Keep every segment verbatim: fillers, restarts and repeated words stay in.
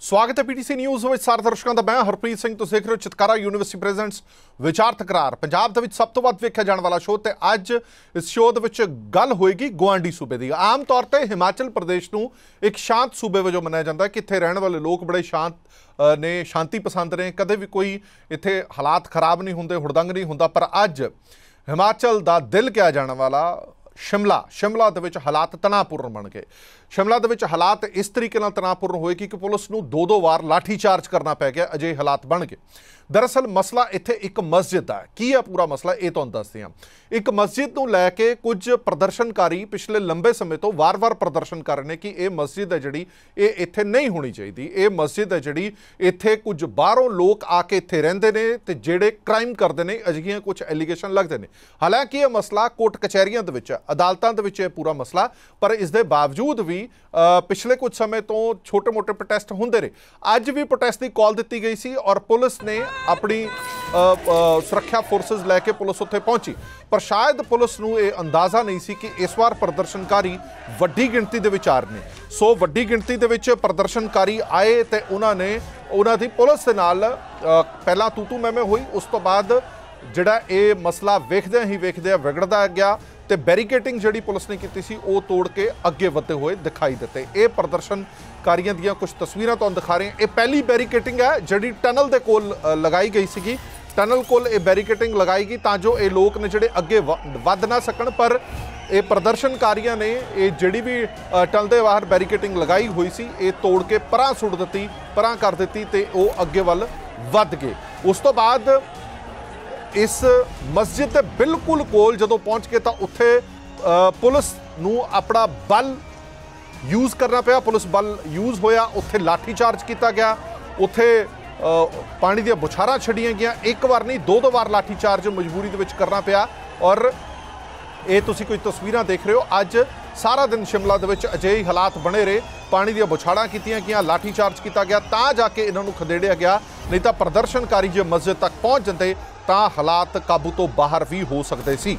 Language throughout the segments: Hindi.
स्वागत है पीटीसी न्यूज़ ਵਿੱਚ ਸਾਰੇ ਦਰਸ਼ਕਾਂ ਦਾ। ਮੈਂ ਹਰਪ੍ਰੀਤ ਸਿੰਘ। ਤੁਸੀਂ ਦੇਖ ਰਹੇ ਹੋ ਚਿਤਕਾਰਾ ਯੂਨੀਵਰਸਿਟੀ ਪ੍ਰੈਜ਼ੈਂਟਸ ਵਿਚਾਰ ਤਕਰਾਰ, ਪੰਜਾਬ ਦੇ ਵਿੱਚ ਸਭ ਤੋਂ ਵੱਧ ਵੇਖਿਆ ਜਾਣ ਵਾਲਾ ਸ਼ੋਅ। ਤੇ ਅੱਜ ਇਸ ਸ਼ੋਅ ਦੇ ਵਿੱਚ ਗੱਲ ਹੋਏਗੀ ਗੁਆਂਢੀ ਸੂਬੇ ਦੀ। ਆਮ ਤੌਰ ਤੇ ਹਿਮਾਚਲ ਪ੍ਰਦੇਸ਼ ਨੂੰ ਇੱਕ ਸ਼ਾਂਤ ਸੂਬੇ ਵਜੋਂ ਮੰਨਿਆ ਜਾਂਦਾ ਹੈ ਕਿ ਇੱਥੇ ਰਹਿਣ ਵਾਲੇ ਲੋਕ ਬੜੇ ਸ਼ਾਂਤ ਨੇ, ਸ਼ਾਂਤੀ ਪਸੰਦ ਨੇ, ਕਦੇ ਵੀ ਕੋਈ ਇੱਥੇ ਹਾਲਾਤ ਖਰਾਬ ਨਹੀਂ ਹੁੰਦੇ, ਹੁੜਦੰਗ ਨਹੀਂ ਹੁੰਦਾ। ਪਰ ਅੱਜ ਹਿਮਾਚਲ ਦਾ ਦਿਲ ਕਿਹਾ ਜਾਣ ਵਾਲਾ शिमला शिमला ਦੇ ਵਿੱਚ ਹਾਲਾਤ ਤਣਾਅਪੂਰਨ ਬਣ ਗਏ। शिमला ਦੇ ਵਿੱਚ ਹਾਲਾਤ ਇਸ ਤਰੀਕੇ ਨਾਲ ਤਣਾਅਪੂਰਨ ਹੋਏ ਕਿ ਪੁਲਿਸ ਨੂੰ ਦੋ ਦੋ ਵਾਰ ਲਾਠੀ ਚਾਰਜ ਕਰਨਾ ਪੈ ਗਿਆ। ਅਜੇ ਹਾਲਾਤ ਬਣ ਗਏ। दरअसल मसला इत्थे एक मस्जिद का की है। पूरा मसला ये तुहानूं दसदे हां। एक मस्जिद नूं लैके कुछ प्रदर्शनकारी पिछले लंबे समय तो वार वार प्रदर्शन कर रहे हैं कि ये मस्जिद है जिहड़ी ये इत्थे नहीं होनी चाहिए। ये मस्जिद है जिहड़ी इत्थे कुछ बाहरों लोग आके इत्थे रहिंदे ने ते जिहड़े क्राइम करते हैं, अजिहियां कुछ एलीगेशन लगते हैं। हालांकि ये मसला कोर्ट कचहरियां दे विच, अदालतां दे विच पूरा मसला, पर इस दे बावजूद भी पिछले कुछ समय तो छोटे मोटे प्रोटेस्ट होंदे रहे। अज भी प्रोटेस्ट की कॉल दी गई सी और पुलिस ने अपनी सुरक्षा फोर्सेस लैके पुलिस उत्थे पहुंची, पर शायद पुलिस नूं ये अंदाज़ा नहीं सी कि इस बार प्रदर्शनकारी वड्डी गिणती दे विच आ रहे ने। सो वड्डी गिणती दे विच प्रदर्शनकारी आए ते उन्हां ने उन्हां दी पुलिस दे नाल पहला तू तू मैं मैं हुई। उस तो बाद जिहड़ा ये मसला वेखदे ही वेखदे विगड़दा गया ते बैरीकेटिंग जिहड़ी पुलिस ने कीती सी वो तोड़ के अगे वधदे होए दिखाई दिते। ये प्रदर्शनकारियों दीयां कुछ तस्वीरां तुहानूं दिखा रहे हैं। ये पहली बैरीकेटिंग है जिहड़ी टनल दे कोल लगाई गई सीगी। टनल कोल ये बैरीकेटिंग लगाई गई तां जो ये लोग ने जिहड़े अगे वध ना सकण, पर ये प्रदर्शनकारियों ने ये जिहड़ी भी टनल दे बाहर बैरीकेटिंग लगाई हुई सी ये तोड़ के परां सुट दित्ती, परां कर दित्ती ते वो अगे वल वध गए। उस तो बाद इस मस्जिद के बिल्कुल कोल जदों पहुँच के तो उत्थे पुलिस नूं अपना बल यूज़ करना पिया। पुलिस बल यूज़ होया, उत्थे लाठी चार्ज किया गया, उत्थे पानी दी बुछारां छड़ियां गईयां। एक बार नहीं दो दो बार लाठी चार्ज मजबूरी दे विच करना पिया। और ये तुसीं कोई तस्वीरां देख रहे हो। अज सारा दिन शिमला दे विच अजिहे हालात बने रहे। पानी दी बुछाड़ां कीतियां गईयां, लाठी चार्ज किया गया, तां जाके इन्हां नूं खदेड़िया गया। नहीं तो प्रदर्शनकारी जो मस्जिद तक पहुँच जाते ਤਾਂ ਹਾਲਾਤ ਕਾਬੂ ਤੋਂ ਬਾਹਰ ਵੀ ਹੋ ਸਕਦੇ ਸੀ।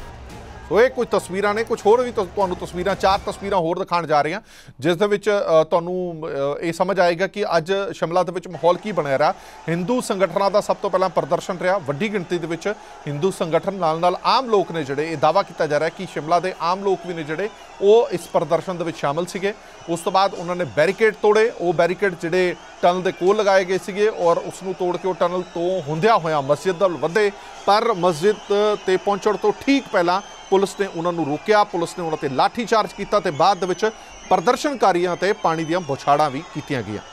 ਸੋ ਇਹ ਕੁਝ ਤਸਵੀਰਾਂ ਨੇ, ਕੁਝ ਹੋਰ ਵੀ ਤੁਹਾਨੂੰ ਤਸਵੀਰਾਂ, ਚਾਰ ਤਸਵੀਰਾਂ ਹੋਰ ਦਿਖਾਉਣ ਜਾ ਰਹੇ ਹਾਂ ਜਿਸ ਦੇ ਵਿੱਚ ਤੁਹਾਨੂੰ ਇਹ ਸਮਝ ਆਏਗਾ ਕਿ ਅੱਜ ਸ਼ਿਮਲਾ ਦੇ ਵਿੱਚ ਮਾਹੌਲ ਕੀ ਬਣਿਆ ਰਿਹਾ। ਹਿੰਦੂ ਸੰਗਠਨਾਂ ਦਾ ਸਭ ਤੋਂ ਪਹਿਲਾਂ ਪ੍ਰਦਰਸ਼ਨ ਰਿਹਾ। ਵੱਡੀ ਗਿਣਤੀ ਦੇ ਵਿੱਚ ਹਿੰਦੂ ਸੰਗਠਨ ਨਾਲ ਨਾਲ ਆਮ ਲੋਕ ਨੇ ਜਿਹੜੇ, ਇਹ ਦਾਅਵਾ ਕੀਤਾ ਜਾ ਰਿਹਾ ਕਿ ਸ਼ਿਮਲਾ ਦੇ ਆਮ ਲੋਕ ਵੀ ਨੇ ਜਿਹੜੇ ਉਹ ਇਸ ਪ੍ਰਦਰਸ਼ਨ ਦੇ ਵਿੱਚ ਸ਼ਾਮਲ ਸੀਗੇ। ਉਸ ਤੋਂ ਬਾਅਦ ਉਹਨਾਂ ਨੇ ਬੈਰੀਕੇਡ ਤੋੜੇ। ਉਹ ਬੈਰੀਕੇਡ ਜਿਹੜੇ ਟਨਲ ਦੇ ਕੋਲ ਲਗਾਏ ਗਏ ਸੀਗੇ ਔਰ ਉਸ ਨੂੰ ਤੋੜ ਕੇ ਉਹ ਟਨਲ ਤੋਂ ਹੁੰਦਿਆਂ ਹੋਇਆਂ ਮਸਜਿਦ ਵੱਲ ਵਧੇ। ਪਰ ਮਸਜਿਦ ਤੇ ਪਹੁੰਚਣ ਤੋਂ ਠੀਕ ਪਹਿਲਾਂ पुलिस ने उन्होंने रोकया, पुलिस ने उन्होंने लाठी चार्ज किया ते बाद दे विच प्रदर्शनकारियों ते पानी दीयां बुछाड़ां भी कीतियां गईयां।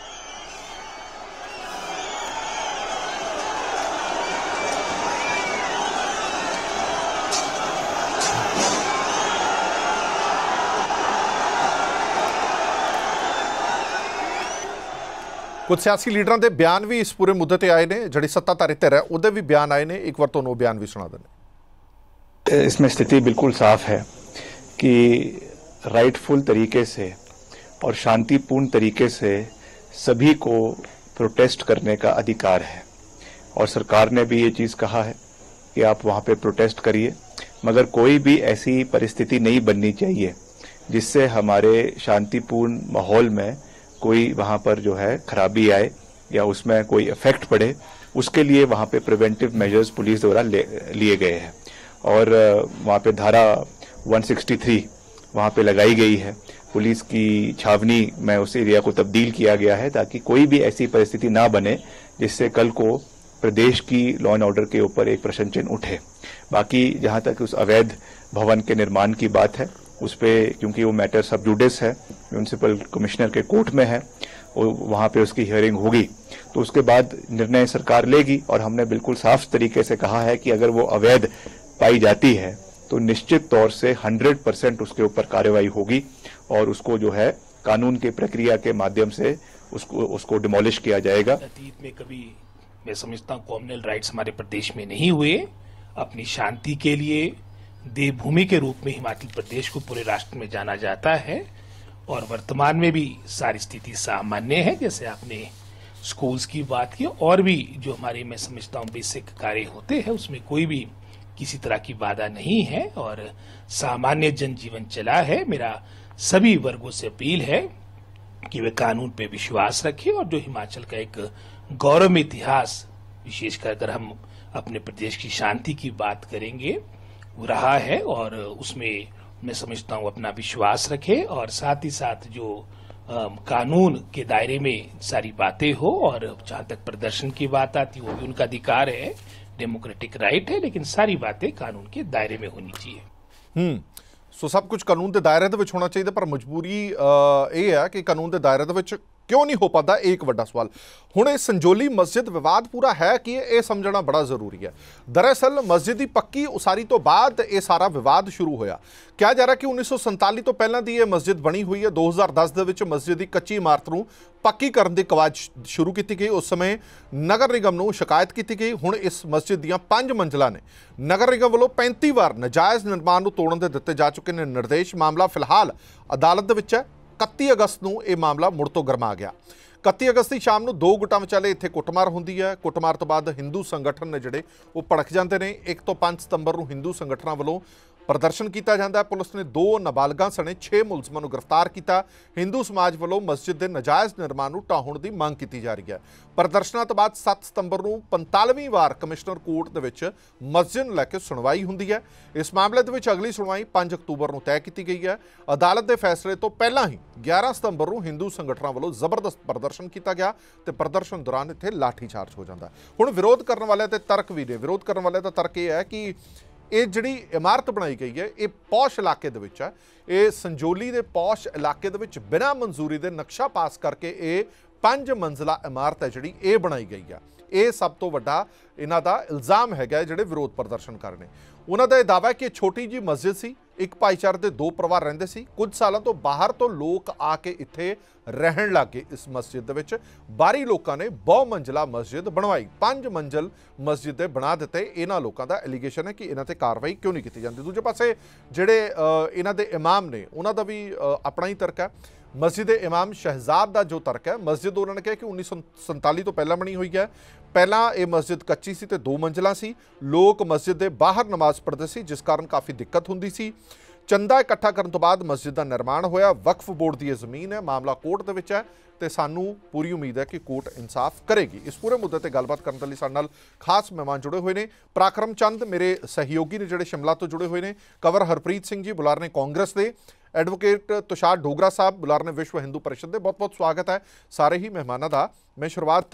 कुछ सियासी लीडरां दे बयान भी इस पूरे मुद्दे ते आए ने। जिहड़ी सत्ताधारी धिर है उहदे भी बयान आए ने। एक बार तुहानूं बयान भी सुणा दिंदे। इसमें स्थिति बिल्कुल साफ है कि राइटफुल तरीके से और शांतिपूर्ण तरीके से सभी को प्रोटेस्ट करने का अधिकार है और सरकार ने भी ये चीज़ कहा है कि आप वहाँ पे प्रोटेस्ट करिए, मगर कोई भी ऐसी परिस्थिति नहीं बननी चाहिए जिससे हमारे शांतिपूर्ण माहौल में कोई वहाँ पर जो है खराबी आए या उसमें कोई इफेक्ट पड़े। उसके लिए वहाँ पे प्रिवेंटिव मेजर्स पुलिस द्वारा लिए गए हैं और वहाँ पे धारा एक सौ तिरसठ वहाँ पे लगाई गई है। पुलिस की छावनी में उस एरिया को तब्दील किया गया है ताकि कोई भी ऐसी परिस्थिति ना बने जिससे कल को प्रदेश की लॉ एंड ऑर्डर के ऊपर एक प्रश्न चिन्ह उठे। बाकी जहाँ तक उस अवैध भवन के निर्माण की बात है उस पर, क्योंकि वो मैटर सब जुडिस है, म्यूनसिपल कमिश्नर के कोर्ट में है, वहाँ पे उसकी हियरिंग होगी तो उसके बाद निर्णय सरकार लेगी। और हमने बिल्कुल साफ तरीके से कहा है कि अगर वो अवैध पाई जाती है तो निश्चित तौर से सौ परसेंट उसके ऊपर कार्रवाई होगी और उसको जो है कानून की प्रक्रिया के माध्यम से उसको उसको डिमोलिश किया जाएगा। अतीत में कभी मैं समझता हूँ कॉम्युनल राइट्स हमारे प्रदेश में नहीं हुए। अपनी शांति के लिए देवभूमि के रूप में हिमाचल प्रदेश को पूरे राष्ट्र में जाना जाता है और वर्तमान में भी सारी स्थिति सामान्य है। जैसे आपने स्कूल्स की बात की और भी जो हमारे मैं समझता हूँ बेसिक कार्य होते हैं उसमें कोई भी किसी तरह की बाधा नहीं है और सामान्य जनजीवन चला है। मेरा सभी वर्गों से अपील है कि वे कानून पे विश्वास रखें और जो हिमाचल का एक गौरव इतिहास, विशेषकर अगर हम अपने प्रदेश की शांति की बात करेंगे, वो रहा है और उसमें मैं समझता हूँ अपना विश्वास रखे और साथ ही साथ जो आ, कानून के दायरे में सारी बातें हो। और जहां तक प्रदर्शन की बात आती है वो भी उनका अधिकार है, डेमोक्रेटिक राइट है, लेकिन सारी बातें कानून के दायरे में होनी चाहिए। हम्म सो सब कुछ कानून के दायरे ਦੇ ਵਿੱਚ ਹੋਣਾ ਚਾਹੀਦਾ, ਪਰ ਮਜਬੂਰੀ ਇਹ ਹੈ ਕਿ ਕਾਨੂੰਨ ਦੇ ਦਾਇਰੇ ਦੇ ਵਿੱਚ क्यों नहीं हो पाता, एक बड़ा सवाल। हुण इह संजोली मस्जिद विवाद पूरा है कि यह समझना बड़ा जरूरी है। दरअसल मस्जिद की पक्की उसारी तो बाद यह सारा विवाद शुरू होया। कहा जा रहा कि उन्नीस सौ संताली तो पहला दी यह मस्जिद बनी हुई है। दो हज़ार दस दे विच मस्जिद की कच्ची इमारत नूं पक्की करन दी कवाज शुरू की गई। उस समय नगर निगम नूं शिकायत की गई। हुण इस मस्जिद दीयां पंज मंजिलां ने नगर निगम वालों पैंती वार नाजायज़ निर्माण नूं तोड़न दे दित्ते जा चुके ने निर्देश। मामला फिलहाल अदालत दे विच है। इकत्ती अगस्त नूं यह मामला मुड़ तो गरमा गया। इकत्ती अगस्त की शाम नूं दो गुटां विचाले इत्थे कुटमार हुंदी है। कुटमार तो बाद हिंदू संगठन ने जिहड़े वो भड़क जाते हैं। एक तो पांच सितंबर नूं हिंदू संगठनों वालों प्रदर्शन किया जाता है। पुलिस ने दो नाबालगां सने छे मुलजमां नूं गिरफ्तार किया। हिंदू समाज वालों मस्जिद के नाजायज़ निर्माण नूं ढाहुण की मांग की जा रही है। प्रदर्शनों तो बाद सत्त सितंबर नूं पैंतालीवीं वार कमिश्नर कोर्ट दे विच मस्जिद नूं लैके सुनवाई हुंदी है। इस मामले दे विच अगली सुनवाई पांच अक्तूबर नूं तय की गई है। अदालत के फैसले तो पहला ही ग्यारह सितंबर नूं हिंदू संगठनों वालों जबरदस्त प्रदर्शन किया गया तो प्रदर्शन दौरान इत्थे लाठीचार्ज हो जाता है। हुण विरोध करने वाले ते तर्क भी ने। विरोध करने वाले का तर्क यह है कि ये जिहड़ी इमारत बनाई गई है ये पौश इलाके दे विच है। ये संजोली के पौश इलाके दे विच बिना मंजूरी के नक्शा पास करके ये पंज मंजिला इमारत है जिहड़ी ये बनाई गई है। ये सब तो वड्डा इन्हां दा इल्ज़ाम हैगा जिहड़े विरोध प्रदर्शन कर रहे हैं। उन्हां दा दावा है कि छोटी जी मस्जिद सी, एक भाईचारे के दो परिवार रहिंदे सी। कुछ सालों तो बाहर तो लोग आके इत्थे रहन लग गए। इस मस्जिद दे विच बाहरी लोगों ने बहु मंजिला मस्जिद बनवाई, पंज मंजिल मस्जिद दे बना दिते। इन्हां लोगों का एलीगेशन है कि इन्हां ते कार्रवाई क्यों नहीं की जाती। दूजे पासे जिहड़े इन्हां दे इमाम ने उन्हां दा भी अपना ही तर्क है। मस्जिद इमाम शहजाद का जो तर्क है, मस्जिद उन्होंने कहा कि उन्नीस सौ संताली तो पहला बनी हुई है। पहला ये मस्जिद कच्ची सी ते दो मंजिला सी। लोग मस्जिद के बाहर नमाज पढ़ते सी जिस कारण काफ़ी दिक्कत होंदी सी। चंदा इकट्ठा करने तो बाद मस्जिद का निर्माण होया। वक्फ बोर्ड की यह जमीन है। मामला कोर्ट दे विच है तो सानू पूरी उम्मीद है कि कोर्ट इंसाफ करेगी। इस पूरे मुद्दे पर गलबात करने लई साडे नाल खास मेहमान जुड़े हुए हैं। पराक्रम चंद मेरे सहयोगी ने जिहड़े शिमला तो जुड़े हुए हैं। कवर हरप्रीत सिंह जी बुलारे ने कांग्रेस के, एडवोकेट तुषार डोगरा साहब बुलारे ने विश्व हिंदू परिषद के। बहुत बहुत स्वागत है सारे ही मेहमानों का। मैं शुरुआत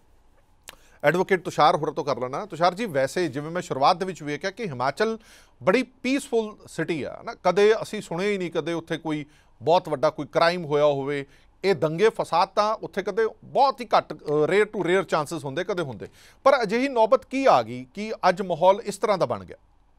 एडवोकेट तुषार होर तो कर लेना। तुषार जी, वैसे जिवें मैं शुरुआत दे विच वेखिया कि हिमाचल बड़ी पीसफुल सिटी है ना, कदे असीं सुने ही नहीं कदे उत्थे कोई बहुत वड्डा कोई क्राइम होया होवे। ये दंगे फसाद तां उत्थे कदे बहुत ही घट रेयर टू रेयर चांसिस होंदे, कदे होंदे, पर अजिही नौबत की आ गई कि अज माहौल इस तरह का बन गया?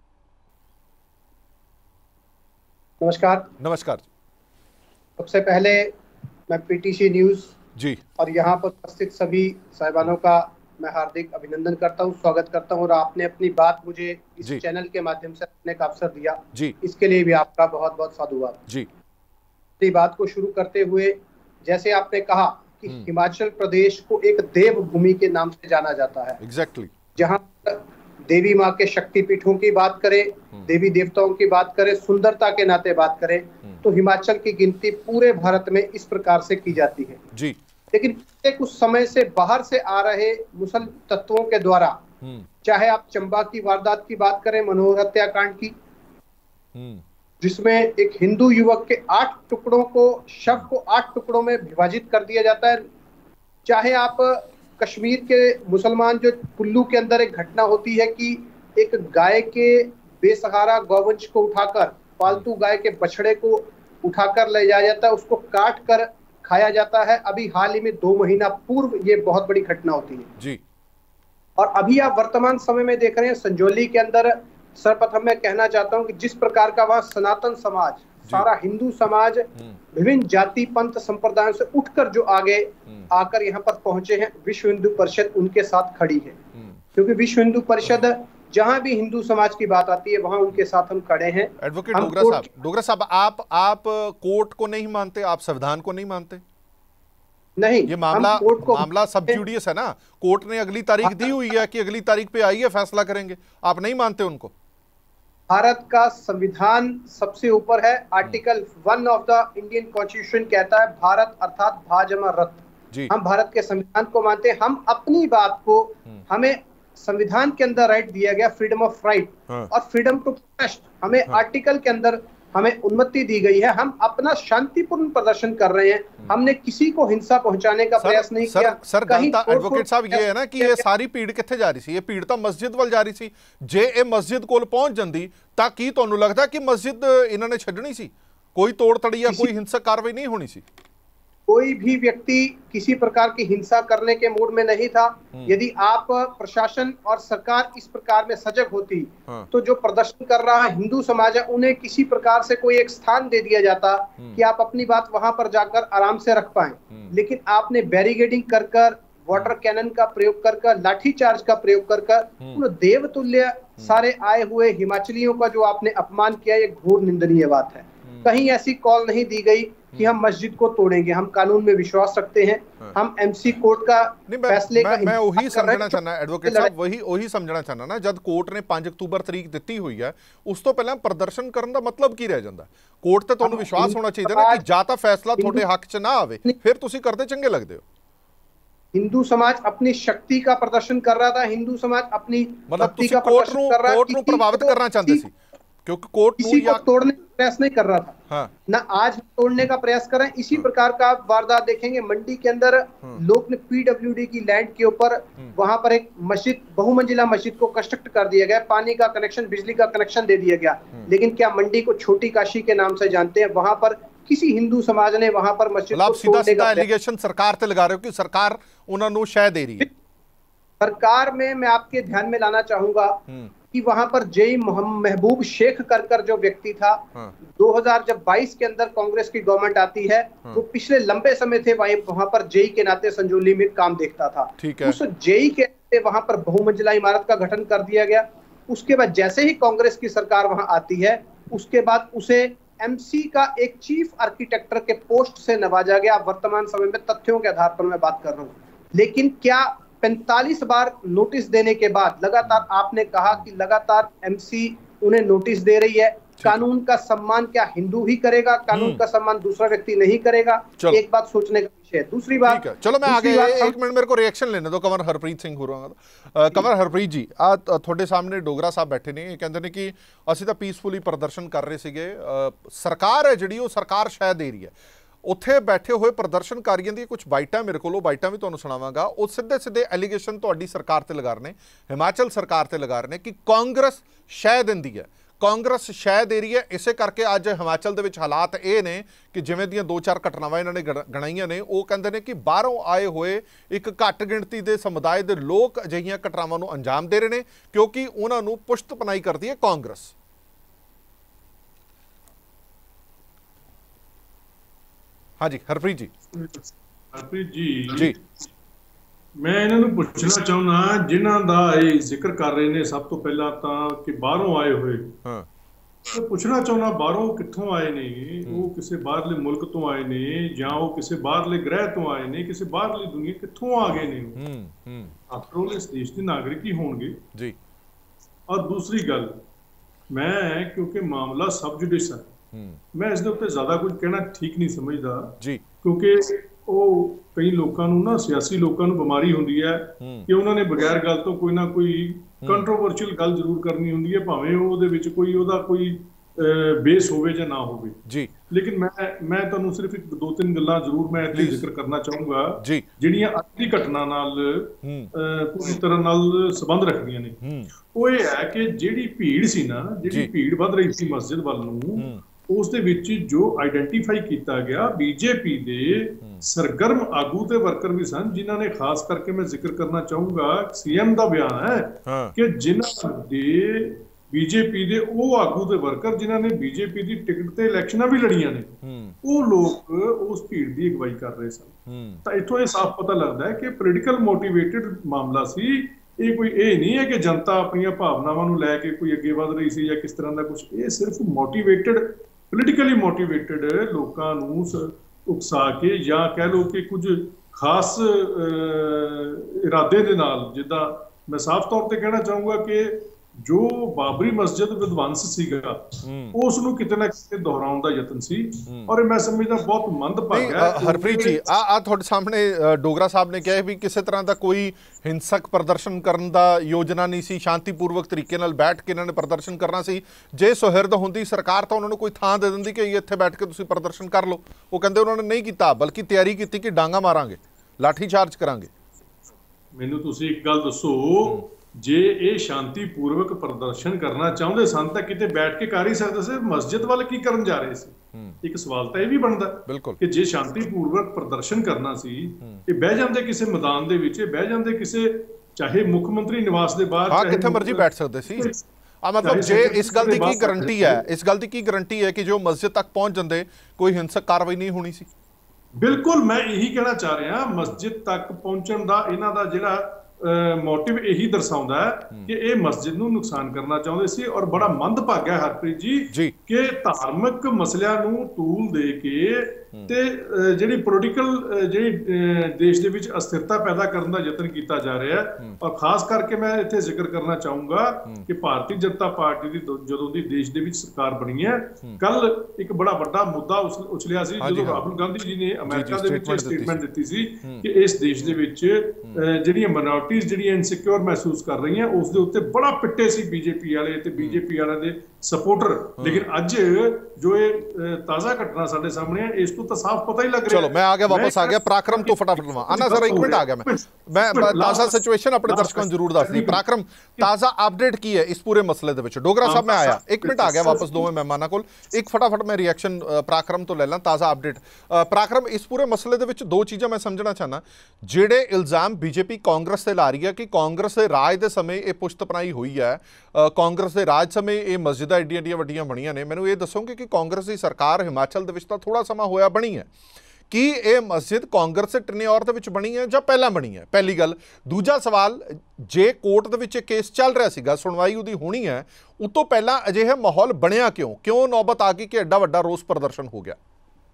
नमस्कार। नमस्कार जी। सबसे पहले मैं पीटीसी न्यूज जी और यहाँ पर उपस्थित सभी साहिबानों का मैं हार्दिक अभिनंदन करता हूँ, स्वागत करता हूँ। और आपने अपनी बात मुझे इस चैनल के माध्यम से रखने का अवसर दिया जी, इसके लिए भी आपका बहुत बहुत साधुवाद जी। अपनी बात को शुरू करते हुए, जैसे आपने कहा कि हिमाचल प्रदेश को एक देवभूमि के नाम से जाना जाता है। एग्जैक्टली। जहाँ देवी माँ के शक्तिपीठों की बात करें, देवी देवताओं की बात करें, सुंदरता के नाते बात करें, तो हिमाचल की गिनती पूरे भारत में इस प्रकार से की जाती है जी। लेकिन पिछले कुछ समय से बाहर से आ रहे मुसल तत्वों के द्वारा, चाहे आप चंबा की वारदात की बात करें, मनोहर हत्याकांड की, जिसमें एक हिंदू युवक के आठ टुकड़ों को, शव को आठ टुकड़ों में विभाजित कर दिया जाता है, चाहे आप कश्मीर के मुसलमान जो कुल्लू के अंदर एक घटना होती है कि एक गाय के बेसहारा गौवंश को उठाकर, पालतू गाय के बछड़े को उठाकर ले जाया जाता है, उसको काट कर खाया जाता है। अभी हाल ही में दो महीना पूर्व ये बहुत बड़ी घटना होती है जी। और अभी आप वर्तमान समय में देख रहे हैं संजौली के अंदर, सर्वप्रथम मैं कहना चाहता हूं कि जिस प्रकार का वहां सनातन समाज, सारा हिंदू समाज विभिन्न जाति पंथ संप्रदायों से उठकर जो आगे आकर यहाँ पर पहुंचे हैं, विश्व हिंदू परिषद उनके साथ खड़ी है। क्योंकि विश्व हिंदू परिषद जहां भी हिंदू समाज की बात आती है वहां उनके साथ हम खड़े हैं। एडवोकेट डोगरा साहब, डोगरा साहब आप आप कोर्ट को नहीं मानते, आप संविधान को नहीं मानते? नहीं, ये मामला मामला सब जुडियस है ना, कोर्ट ने अगली तारीख दी हुई है कि अगली तारीख पे आइए फैसला करेंगे, आप नहीं मानते उनको? भारत का संविधान सबसे ऊपर है। Article one of the Indian constitution कहता है भारत अर्थात भाजमा रथ। हम भारत के संविधान को मानते हैं। हम अपनी बात को, हमें संविधान के अंदर राइट दिया गया, फ्रीडम ऑफ राइट और फ्रीडम टू प्रोटेस्ट, हमें आर्टिकल के अंदर हमें अनुमति दी गई है। हम अपना शांतिपूर्ण प्रदर्शन कर रहे हैं। हमने किसी को हिंसा पहुंचाने का प्रयास नहीं सर, किया। सर गलता एडवोकेट साहब ये है ना कि ये सारी भीड़ कित्थे जा रही सी? ये भीड़ तो मस्जिद ਵੱਲ ਜਾ ਰਹੀ ਸੀ। ਜੇ ਇਹ ਮਸਜਿਦ ਕੋਲ ਪਹੁੰਚ ਜਾਂਦੀ ਤਾਂ ਕੀ ਤੁਹਾਨੂੰ ਲੱਗਦਾ ਕਿ ਮਸਜਿਦ ਇਹਨਾਂ ਨੇ ਛੱਡਣੀ ਸੀ? ਕੋਈ ਤੋੜ ਤੜੀ ਜਾਂ ਕੋਈ ਹਿੰਸਕ ਕਾਰਵਾਈ ਨਹੀਂ ਹੋਣੀ ਸੀ? कोई भी व्यक्ति किसी प्रकार की हिंसा करने के मूड में नहीं था। यदि आप प्रशासन और सरकार इस प्रकार में सजग होती तो जो प्रदर्शन कर रहा है हिंदू समाज है, उन्हें किसी प्रकार से कोई एक स्थान दे दिया जाता कि आप अपनी बात वहां पर जाकर आराम से रख पाए। लेकिन आपने बैरिकेडिंग कर कर, वाटर कैनन का प्रयोग कर कर, लाठी चार्ज का प्रयोग कर कर उन देवतुल्य सारे आए हुए हिमाचलियों का जो आपने अपमान किया, ये घोर निंदनीय बात है। कहीं ऐसी कॉल नहीं दी गई कि हम मस्जिद को तोड़ेंगे। हम कानून में विश्वास रखते हैं। हम एमसी कोर्ट का फैसले का मैं वही समझना चाहना एडवोकेट साहब, वही वही समझना चाहना ना, जब कोर्ट ने पांच अक्तूबर तरीक ਦਿੱਤੀ ਹੋਈ ਹੈ ਉਸ ਤੋਂ ਪਹਿਲਾਂ ਪ੍ਰਦਰਸ਼ਨ ਕਰਨ ਦਾ ਮਤਲਬ ਕੀ ਰਹਿ ਜਾਂਦਾ? ਕੋਰਟ ਤੇ ਤੁਹਾਨੂੰ ਵਿਸ਼ਵਾਸ ਹੋਣਾ ਚਾਹੀਦਾ ਨਾ ਕਿ ਜਾਂ ਤਾਂ ਫੈਸਲਾ ਤੁਹਾਡੇ ਹੱਕ 'ਚ ਨਾ ਆਵੇ, ਫਿਰ ਤੁਸੀਂ ਕਰਦੇ ਚੰਗੇ ਲੱਗਦੇ ਹੋ। हिंदू समाज अपनी शक्ति का प्रदर्शन कर रहा था। हिंदू समाज अपनी भक्ति का प्रदर्शन कर रहा है। कोर्ट को प्रभावित करना चाहते थे क्योंकि कोर्ट किसी को तोड़ने का प्रयास नहीं कर रहा था। हाँ। ना आज तोड़ने का प्रयास कर रहे हैं। इसी प्रकार का आप वारदात देखेंगे मंडी के अंदर। लोग ने पीडब्ल्यूडी की लैंड के ऊपर वहां पर एक मस्जिद, बहुमंजिला मस्जिद को कंस्ट्रक्ट कर दिया गया। पानी का कनेक्शन, बिजली का कनेक्शन दे दिया गया। लेकिन क्या मंडी को छोटी काशी के नाम से जानते हैं? वहां पर किसी हिंदू समाज ने वहां पर मस्जिद को सीधा सीधा एलिगेशन सरकार पे लगा रहे हो कि सरकार उन्होंने शय दे रही है। सरकार में मैं आपके ध्यान में लाना चाहूंगा कि वहां पर जेई महबूब शेख कर कर जो व्यक्ति था, दो हज़ार जब बाईस के अंदर कांग्रेस की गवर्नमेंट आती है, वो पिछले लंबे समय थे वहां पर जेई के नाते संजौली में काम देखता था। उस जेई के नाते वहां पर बहुमंजिला इमारत का गठन कर दिया गया। उसके बाद जैसे ही कांग्रेस की सरकार वहां आती है, उसके बाद उसे एमसी का एक चीफ आर्किटेक्टर के पोस्ट से नवाजा गया। वर्तमान समय में तथ्यों के आधार पर मैं बात कर रहा हूं। लेकिन क्या पैंतालीस बार नोटिस देने के बाद लगातार आपने कहा कि लगातार एमसी उन्हें नोटिस दे रही है, कानून का सम्मान क्या हिंदू ही करेगा? कानून का सम्मान दूसरा व्यक्ति नहीं करेगा? एक बात सोचने का विषय है। दूसरी बात, चलो मैं आगे एक मिनट मेरे को रिएक्शन लेने दो। कंवर हरप्रीत सिंह हो रहा कंवर हरप्रीत जी, आ ਤੁਹਾਡੇ ਸਾਹਮਣੇ ਡੋਗਰਾ ਸਾਹਿਬ ਬੈਠੇ ਨੇ, ਇਹ ਕਹਿੰਦੇ ਨੇ ਕਿ ਅਸੀਂ ਤਾਂ ਪੀਸਫੁਲੀ ਪ੍ਰਦਰਸ਼ਨ ਕਰ ਰਹੇ ਸੀਗੇ। ਸਰਕਾਰ ਹੈ ਜਿਹੜੀ ਉਹ ਸਰਕਾਰ ਸ਼ਾਇ ਦੇ ਰਹੀ ਹੈ। ਉੱਥੇ ਬੈਠੇ ਹੋਏ ਪ੍ਰਦਰਸ਼ਨਕਾਰੀਆਂ ਦੀ ਕੁਝ ਬਾਈਟਾਂ ਮੇਰੇ ਕੋਲ, ਉਹ ਬਾਈਟਾਂ ਵੀ ਤੁਹਾਨੂੰ ਸੁਣਾਵਾਂਗਾ। ਉਹ ਸਿੱਧੇ ਸਿੱਧੇ ਐਲੀਗੇਸ਼ਨ ਤੁਹਾਡੀ ਸਰਕਾਰ ਤੇ ਲਗਾ ਰਹੇ ਨੇ, ਹਿਮਾਚਲ ਸਰਕਾਰ ਤੇ ਲਗਾ ਰਹੇ ਨੇ ਕਿ ਕਾਂਗਰਸ ਸ਼ਾਇ ਦਿੰਦੀ ਹੈ, ਕਾਂਗਰਸ ਸ਼ਾਇ ਦੇ ਰਹੀ ਹੈ। ਇਸੇ ਕਰਕੇ ਅੱਜ ਹਿਮਾਚਲ ਦੇ ਵਿੱਚ ਹਾਲਾਤ ਇਹ ਨੇ ਕਿ ਜਿਵੇਂ ਦੀਆਂ ਦੋ ਚਾਰ ਘਟਨਾਵਾਂ ਇਹਨਾਂ ਨੇ ਗਣਾਈਆਂ ਨੇ, ਉਹ ਕਹਿੰਦੇ ਨੇ ਕਿ ਬਾਹਰੋਂ ਆਏ ਹੋਏ ਇੱਕ ਘੱਟ ਗਿਣਤੀ ਦੇ ਸਮੁਦਾਇ ਦੇ ਲੋਕ ਅਜਿਹੀਆਂ ਘਟਨਾਵਾਂ ਨੂੰ ਅੰਜਾਮ ਦੇ ਰਹੇ ਨੇ ਕਿਉਂਕਿ ਉਹਨਾਂ ਨੂੰ ਪੁਸ਼ਤ ਪਨਾਈ ਕਰਦੀ ਹੈ ਕਾਂਗਰਸ। हाँ जी हरप्रीत जी। हरप्रीत जी जी मैं इन्होंने पूछना चाहना जिन्हों का ये जिक्र कर रहे हैं, सब तो पहला तो कि बाहरों आए हुए, हाँ। तो पूछना चाहना बाहरों कितों आए ने? वो किसी बाहरले मुल्क तो आए ने या वो किसी बाहरले ग्रह तो आए ने, किसी बाहरली दुनिया कितों आ गए ने? आफ्टर ऑल इस देश के नागरिक ही होंगे जी। और दूसरी गल, मैं क्योंकि मामला सब जुडिस है, मैं इसके उत्ते ज्यादा कुछ कहना ठीक नहीं समझदा जी, क्योंकि वो कई लोगों ना सियासी लोगों बीमारी होंदी है कि उन्होंने बगैर गल तो कोई ना कोई कंट्रोवर्शियल गल जरूर करनी होंदी है, भावें ਉਹਦੇ ਵਿੱਚ कोई ਉਹਦਾ कोई बेस होवे या ना होवे जी। लेकिन मैं मैं ਤੁਹਾਨੂੰ सिर्फ एक दो तीन ਗੱਲਾਂ ਜ਼ਰੂਰ ਮੈਂ ਇੱਥੇ ਜ਼ਿਕਰ ਕਰਨਾ ਚਾਹੂੰਗਾ जी, ਜਿਹੜੀਆਂ ਅੱਜ ਦੀ ਘਟਨਾ ਨਾਲ ਪੂਰੀ ਤਰ੍ਹਾਂ ਨਾਲ ਸੰਬੰਧ ਰੱਖਦੀਆਂ ਨੇ। ਉਹ ਇਹ ਹੈ ਕਿ ਜਿਹੜੀ ਭੀੜ ਸੀ ਨਾ, ਜਿਹੜੀ ਭੀੜ ਵੱਧ ਰਹੀ ਸੀ ਮਸਜਿਦ ਵੱਲ ਨੂੰ, ਉਸ ਦੇ ਵਿੱਚ ਜੋ ਆਈਡੈਂਟੀਫਾਈ ਕੀਤਾ ਗਿਆ ਬੀਜੇਪੀ ਦੇ ਸਰਗਰਮ ਆਗੂ ਤੇ ਵਰਕਰ ਵੀ ਸਨ, ਜਿਨ੍ਹਾਂ ਨੇ ਖਾਸ ਕਰਕੇ ਮੈਂ ਜ਼ਿਕਰ ਕਰਨਾ ਚਾਹੂੰਗਾ ਸੀਐਮ ਦਾ ਬਿਆਨ ਹੈ ਕਿ ਜਿਨ੍ਹਾਂ ਦੇ ਬੀਜੇਪੀ ਦੇ ਉਹ ਆਗੂ ਤੇ ਵਰਕਰ ਜਿਨ੍ਹਾਂ ਨੇ ਬੀਜੇਪੀ ਦੀ ਟਿਕਟ ਤੇ ਇਲੈਕਸ਼ਨਾਂ ਵੀ ਲੜੀਆਂ ਨੇ, ਉਹ ਲੋਕ ਉਸ ਭੀੜ ਦੀ ਅਗਵਾਈ ਕਰ ਰਹੇ ਸਨ। ਤਾਂ ਇੱਥੋਂ ਇਹ ਸਾਫ਼ ਪਤਾ ਲੱਗਦਾ ਹੈ ਕਿ ਪੋਲੀਟੀਕਲ ਮੋਟੀਵੇਟਡ ਮਾਮਲਾ ਸੀ। ਇਹ ਕੋਈ ਇਹ ਨਹੀਂ ਹੈ ਕਿ ਜਨਤਾ ਆਪਣੀਆਂ ਭਾਵਨਾਵਾਂ ਨੂੰ ਲੈ ਕੇ ਕੋਈ ਅੱਗੇ ਵਧ ਰਹੀ ਸੀ ਜਾਂ ਕਿਸ ਤਰ੍ਹਾਂ ਦਾ ਕੁਝ। ਇਹ ਸਿਰਫ ਮੋਟੀਵੇਟਡ, ਪੋਲੀਟੀਕਲੀ ਮੋਟੀਵੇਟਡ ਲੋਕਾਂ ਨੂੰ ਉਕਸਾ ਕੇ ਜਾਂ ਕਹਿ ਲਓ ਕਿ ਕੁਝ ਖਾਸ ਇਰਾਦੇ ਦੇ ਨਾਲ, ਜਿੱਦਾਂ ਮੈਂ ਸਾਫ਼ ਤੌਰ ਤੇ ਕਹਿਣਾ ਚਾਹੂੰਗਾ ਕਿ ਜੋ ਬਾਬਰੀ ਮਸਜਿਦ ਵਿਦਵੰਸ ਸੀਗਾ ਉਸ ਨੂੰ ਕਿਤੇ ਨਾ ਕਿਤੇ ਦੁਹਰਾਉਣ ਦਾ ਯਤਨ ਸੀ ਔਰ ਮੈਂ ਸਮਝਦਾ ਬਹੁਤ ਮੰਦਭਾਗਾ ਹੈ। ਹਰਪ੍ਰੀਤ ਜੀ ਆ ਆ ਤੁਹਾਡੇ ਸਾਹਮਣੇ ਡੋਗਰਾ ਸਾਹਿਬ ਨੇ ਕਿਹਾ ਵੀ ਕਿਸੇ ਤਰ੍ਹਾਂ ਦਾ ਕੋਈ ਹਿੰਸਕ ਪ੍ਰਦਰਸ਼ਨ ਕਰਨ ਦਾ ਯੋਜਨਾ ਨਹੀਂ ਸੀ, ਸ਼ਾਂਤੀਪੂਰਵਕ ਤਰੀਕੇ ਨਾਲ ਬੈਠ ਕੇ ਇਹਨਾਂ ਨੇ ਪ੍ਰਦਰਸ਼ਨ ਕਰਨਾ ਸੀ। ਜੇ ਸੁਹਿਰਦ ਹੁੰਦੀ ਸਰਕਾਰ ਤਾਂ ਉਹਨਾਂ ਨੂੰ ਕੋਈ ਥਾਂ ਦੇ ਦਿੰਦੀ ਕਿ ਇੱਥੇ ਬੈਠ ਕੇ ਤੁਸੀਂ ਪ੍ਰਦਰਸ਼ਨ ਕਰ ਲਓ। ਉਹ ਕਹਿੰਦੇ ਉਹਨਾਂ ਨੇ ਨਹੀਂ ਕੀਤਾ, ਬਲਕਿ ਤਿਆਰੀ ਕੀਤੀ ਕਿ ਡਾਂਗਾ ਮਾਰਾਂਗੇ, ਲਾਠੀ ਚਾਰਜ ਕਰਾਂਗੇ। ਮੈਨੂੰ ਤੁਸੀਂ ਇੱਕ ਗੱਲ ਦੱਸੋ, ਜੇ ਇਹ ਸ਼ਾਂਤੀਪੂਰਵਕ ਪ੍ਰਦਰਸ਼ਨ ਕਰਨਾ ਚਾਹੁੰਦੇ ਸਨ ਤਾਂ ਕਿਤੇ ਬੈਠ ਕੇ ਕਰ ਹੀ ਸਕਦੇ ਸੀ, ਮਸਜਿਦ ਵੱਲ ਕੀ ਕਰਨ ਜਾ ਰਹੇ ਸੀ? ਇੱਕ ਸਵਾਲ ਤਾਂ ਇਹ ਵੀ ਬਣਦਾ ਕਿ ਜੇ ਸ਼ਾਂਤੀਪੂਰਵਕ ਪ੍ਰਦਰਸ਼ਨ ਕਰਨਾ ਸੀ ਇਹ ਬਹਿ ਜਾਂਦੇ ਕਿਸੇ ਮੈਦਾਨ ਦੇ ਵਿੱਚ, ਬਹਿ ਜਾਂਦੇ ਕਿਸੇ ਚਾਹੇ ਮੁੱਖ ਮੰਤਰੀ ਨਿਵਾਸ ਦੇ ਬਾਹਰ, ਹਾਂ ਕਿੱਥੇ ਮਰਜ਼ੀ ਬੈਠ ਸਕਦੇ ਸੀ। ਆ ਮਤਲਬ ਜੇ ਇਸ ਗੱਲ ਦੀ ਕੀ ਗਾਰੰਟੀ ਹੈ, ਇਸ ਗੱਲ ਦੀ ਕੀ ਗਾਰੰਟੀ ਹੈ ਕਿ ਜੋ ਮਸਜਿਦ ਤੱਕ ਪਹੁੰਚ ਜਾਂਦੇ ਕੋਈ ਹਿੰਸਕ ਕਾਰਵਾਈ ਨਹੀਂ ਹੋਣੀ ਸੀ? ਬਿਲਕੁਲ, ਮੈਂ ਇਹੀ ਕਹਿਣਾ ਚਾਹ ਰਿਹਾ, ਮਸਜਿਦ ਤੱਕ ਪਹੁੰਚਣ ਦਾ ਇਹਨਾਂ ਦਾ ਜਿਹੜਾ ਮੋਟਿਵ ਇਹੀ ਦਰਸਾਉਂਦਾ ਹੈ ਕਿ ਇਹ ਮਸਜਿਦ ਨੂੰ ਨੁਕਸਾਨ ਕਰਨਾ ਚਾਹੁੰਦੇ ਸੀ। ਔਰ ਬੜਾ ਮੰਦਭਾਗਾ ਹਰਪ੍ਰੀਤ ਜੀ ਕਿ ਧਾਰਮਿਕ ਮਸਲਿਆਂ ਨੂੰ ਤੂਲ ਦੇ ਕੇ ਤੇ ਜਿਹੜੀ ਪੋਲੀਟੀਕਲ ਜਿਹੜੀ ਦੇਸ਼ ਦੇ ਵਿੱਚ ਅਸਥਿਰਤਾ ਪੈਦਾ ਕਰਨ ਦਾ ਯਤਨ ਕੀਤਾ ਜਾ ਰਿਹਾ ਹੈ। ਔਰ ਖਾਸ ਕਰਕੇ ਮੈਂ ਇੱਥੇ ਜ਼ਿਕਰ ਕਰਨਾ ਚਾਹੂੰਗਾ ਕਿ ਭਾਰਤੀ ਜਨਤਾ ਪਾਰਟੀ ਦੀ ਜਦੋਂ ਦੀ ਦੇਸ਼ ਦੇ ਵਿੱਚ ਸਰਕਾਰ ਬਣੀ ਹੈ, ਕੱਲ ਇੱਕ ਬੜਾ ਵੱਡਾ ਮੁੱਦਾ ਉਛਲਿਆ ਸੀ ਜਦੋਂ ਰਾਹੁਲ ਗਾਂਧੀ ਜੀ ਨੇ ਅਮਰੀਕਾ ਦੇ ਵਿੱਚ ਸਟੇਟਮੈਂਟ ਦਿੱਤੀ ਸੀ ਕਿ ਇਸ ਦੇਸ਼ ਦੇ ਵਿੱਚ ਜਿਹੜੀਆਂ ਮਾਈਨੋਰਟੀਜ਼ ਜਿਹੜੀਆਂ ਇਨਸਿਕਿਉਰ ਮਹਿਸੂਸ ਕਰ ਰਹੀਆਂ ਉਸ ਦੇ ਉੱਤੇ ਬੜਾ ਪਿੱਟੇ ਸੀ ਬੀਜੇਪੀ ਵਾਲੇ ਤੇ ਬੀਜੇਪੀ ਵਾਲਿਆਂ ਦੇ ਸਪੋਰਟਰ। ਲੇਕਿਨ ਅੱਜ ਜੋ ਇਹ ਤਾਜ਼ਾ ਘਟਨਾ ਸਾਡੇ ਸਾਹਮਣੇ ਹੈ ਇਸ ਤੋਂ ਤਾਂ ਸਾਫ਼ ਪਤਾ ਹੀ ਲੱਗ ਰਿਹਾ। ਚਲੋ ਮੈਂ ਆ ਗਿਆ, ਵਾਪਸ ਆ ਗਿਆ ਪਰਾक्रम ਤੋਂ फटाफट ਲਵਾਂ। ਆਨਾ ਜ਼ਰਾ ਇੱਕ ਮਿੰਟ ਆ ਗਿਆ, ਮੈਂ ਮੈਂ ਤਾਜ਼ਾ ਸਿਚੁਏਸ਼ਨ ਆਪਣੇ ਦਰਸ਼ਕਾਂ ਨੂੰ ਜ਼ਰੂਰ ਦੱਸਦੀ। ਪਰਾक्रम ਤਾਜ਼ਾ ਅਪਡੇਟ ਕੀ ਹੈ ਇਸ ਪੂਰੇ ਮਸਲੇ ਦੇ ਵਿੱਚ? ਡੋਗਰਾ ਸਾਹਿਬ ਮੈਂ ਆਇਆ, ਇੱਕ ਮਿੰਟ ਆ ਗਿਆ ਵਾਪਸ ਦੋਵੇਂ ਮਹਿਮਾਨਾਂ ਕੋਲ। ਇੱਕ ਫਟਾਫਟ ਮੈਂ ਰਿਐਕਸ਼ਨ ਪਰਾक्रम ਤੋਂ ਲੈ ਲਾਂ, ਤਾਜ਼ਾ ਅਪਡੇਟ। ਪਰਾक्रम ਇਸ ਪੂਰੇ ਮਸਲੇ ਦੇ ਵਿੱਚ ਦੋ ਚੀਜ਼ਾਂ ਮੈਂ ਸਮਝਣਾ ਚਾਹਨਾ। ਜਿਹੜੇ ਇਲਜ਼ਾਮ ਬੀਜੇਪੀ ਕਾਂਗਰਸ ਤੇ ਲਾ ਰਹੀ ਹੈ ਕਿ ਕਾਂਗਰਸ ਦੇ ਰਾਜ ਦੇ ਸਮੇਂ ਇਹ ਪੁਸ਼ਤ ਪਨਾਈ ਹੋਈ ਹੈ, ਕਾਂਗਰਸ ਦੇ ਰਾਜ ਸਮੇਂ ਇਹ ਮਸਜਿਦਾਂ ਏਡੀਆਂ ਏਡੀਆਂ ਵੱਡੀਆਂ ਬਣੀਆਂ ਨੇ। ਮੈਨੂੰ ਇਹ ਦੱਸੋਗੇ ਕਿ ਕਾਂਗਰਸ ਦੀ ਸਰਕਾਰ ਹਿਮਾਚਲ ਦੇ ਵਿੱਚ ਤਾਂ ਥੋੜਾ ਸਮਾਂ ਹੋਇਆ ਬਣੀ ਹੈ, ਕੀ ਇਹ ਮਸਜਿਦ ਕਾਂਗਰਸ ਦੇ ਟੈਨਿਓਰ ਦੇ ਵਿੱਚ ਬਣੀ ਹੈ ਜਾਂ ਪਹਿਲਾਂ ਬਣੀ ਹੈ? ਪਹਿਲੀ ਗੱਲ। ਦੂਜਾ ਸਵਾਲ, ਜੇ ਕੋਰਟ ਦੇ ਵਿੱਚ ਕੇਸ ਚੱਲ ਰਿਹਾ ਸੀਗਾ, ਸੁਣਵਾਈ ਉਹਦੀ ਹੋਣੀ ਹੈ, ਉਸ ਤੋਂ ਪਹਿਲਾਂ ਅਜਿਹਾ ਮਾਹੌਲ ਬਣਿਆ ਕਿਉਂ? ਕਿਉਂ ਨੌਬਤ ਆ ਗਈ ਕਿ ਐਡਾ ਵੱਡਾ ਰੋਸ प्रदर्शन हो गया?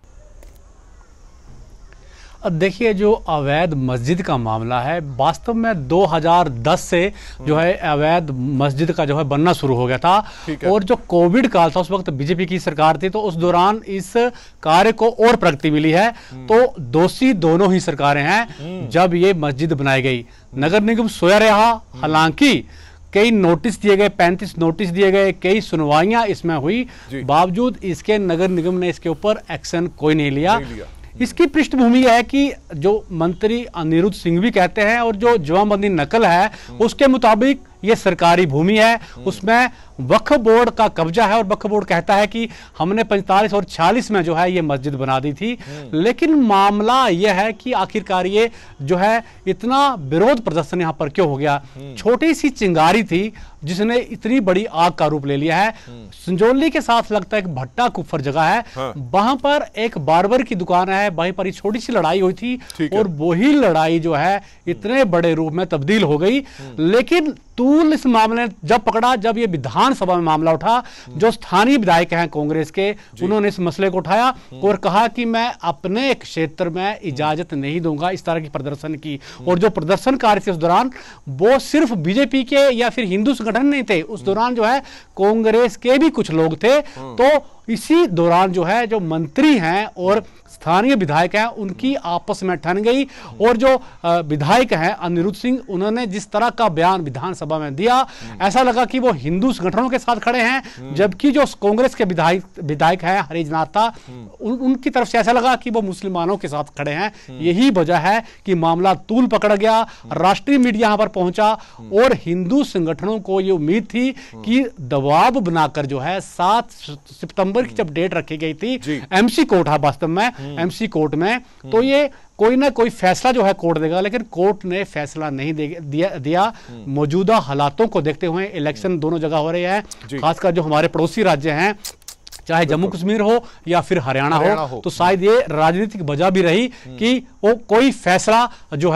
देखिए, जो अवैध मस्जिद का मामला है वास्तव में दो हज़ार दस से जो है अवैध मस्जिद का जो है बनना शुरू हो गया था। और जो कोविड काल था उस वक्त बीजेपी की सरकार थी, तो उस दौरान इस कार्य को और प्रगति मिली है। तो दोषी दोनों ही सरकारें हैं जब ये मस्जिद बनाई गई। नगर निगम सोया रहा, हालांकि कई नोटिस दिए गए, पैंतीस नोटिस दिए गए, कई सुनवाइयां इसमें हुई, बावजूद इसके नगर निगम ने इसके ऊपर एक्शन कोई नहीं लिया, नहीं लिया। इसकी पृष्ठभूमि है कि जो मंत्री अनिरुद्ध सिंह भी कहते हैं और जो जवाबंदी नकल है उसके मुताबिक ये सरकारी भूमि है, उसमें वक्फ बोर्ड का कब्जा है और वक्फ बोर्ड कहता है कि हमने पैंतालीस और छियालीस में जो है ये मस्जिद बना दी थी। लेकिन मामला यह है कि आखिरकार ये जो है इतना विरोध प्रदर्शन यहाँ पर क्यों हो गया? छोटी सी चिंगारी थी जिसने इतनी बड़ी आग का रूप ले लिया है। संजौली के साथ लगता है एक भट्टा कुफर जगह है, हाँ। वहां पर एक बार्बर की दुकान है, वहीं पर छोटी सी लड़ाई हुई थी और वही लड़ाई जो है इतने बड़े रूप में तब्दील हो गई। लेकिन तूल इस मामले जब पकड़ा, जब ये विधानसभा में मामला उठा, जो स्थानीय विधायक हैं कांग्रेस के, उन्होंने इस मसले को उठाया और कहा कि मैं अपने क्षेत्र में इजाजत नहीं दूंगा इस तरह की प्रदर्शन की। और जो प्रदर्शनकारी थे उस दौरान वो सिर्फ बीजेपी के या फिर हिंदू संगठन नहीं थे, उस दौरान जो है कांग्रेस के भी कुछ लोग थे। तो इसी दौरान जो है जो मंत्री हैं और स्थानीय विधायक हैं उनकी आपस में ठन गई। और जो विधायक हैं अनिरुद्ध सिंह, उन्होंने जिस तरह का बयान विधानसभा में दिया, ऐसा लगा कि वो हिंदू संगठनों के साथ खड़े हैं, जबकि जो कांग्रेस के विधायक विधायक हैं हरीश नाथा, उन, उनकी तरफ से ऐसा लगा कि वो मुसलमानों के साथ खड़े हैं। यही वजह है कि मामला तूल पकड़ गया, राष्ट्रीय मीडिया यहां पर पहुंचा और हिंदू संगठनों को ये उम्मीद थी कि दबाव बनाकर जो है सात सितंबर की जब डेट रखी गई थी एमसी कोर्ट है वास्तव में एमसी कोर्ट में, तो ये कोई ना कोई फैसला जो है कोर्ट देगा, लेकिन कोर्ट ने फैसला नहीं दे, दिया, दिया। मौजूदा हालातों को देखते हुए, इलेक्शन दोनों जगह हो रहे हैं, खासकर जो हमारे पड़ोसी राज्य हैं, चाहे जम्मू कश्मीर हो या फिर हरियाणा हो, हो, तो शायद ये राजनीतिक वजह भी रही कि वो कोई फैसला जो है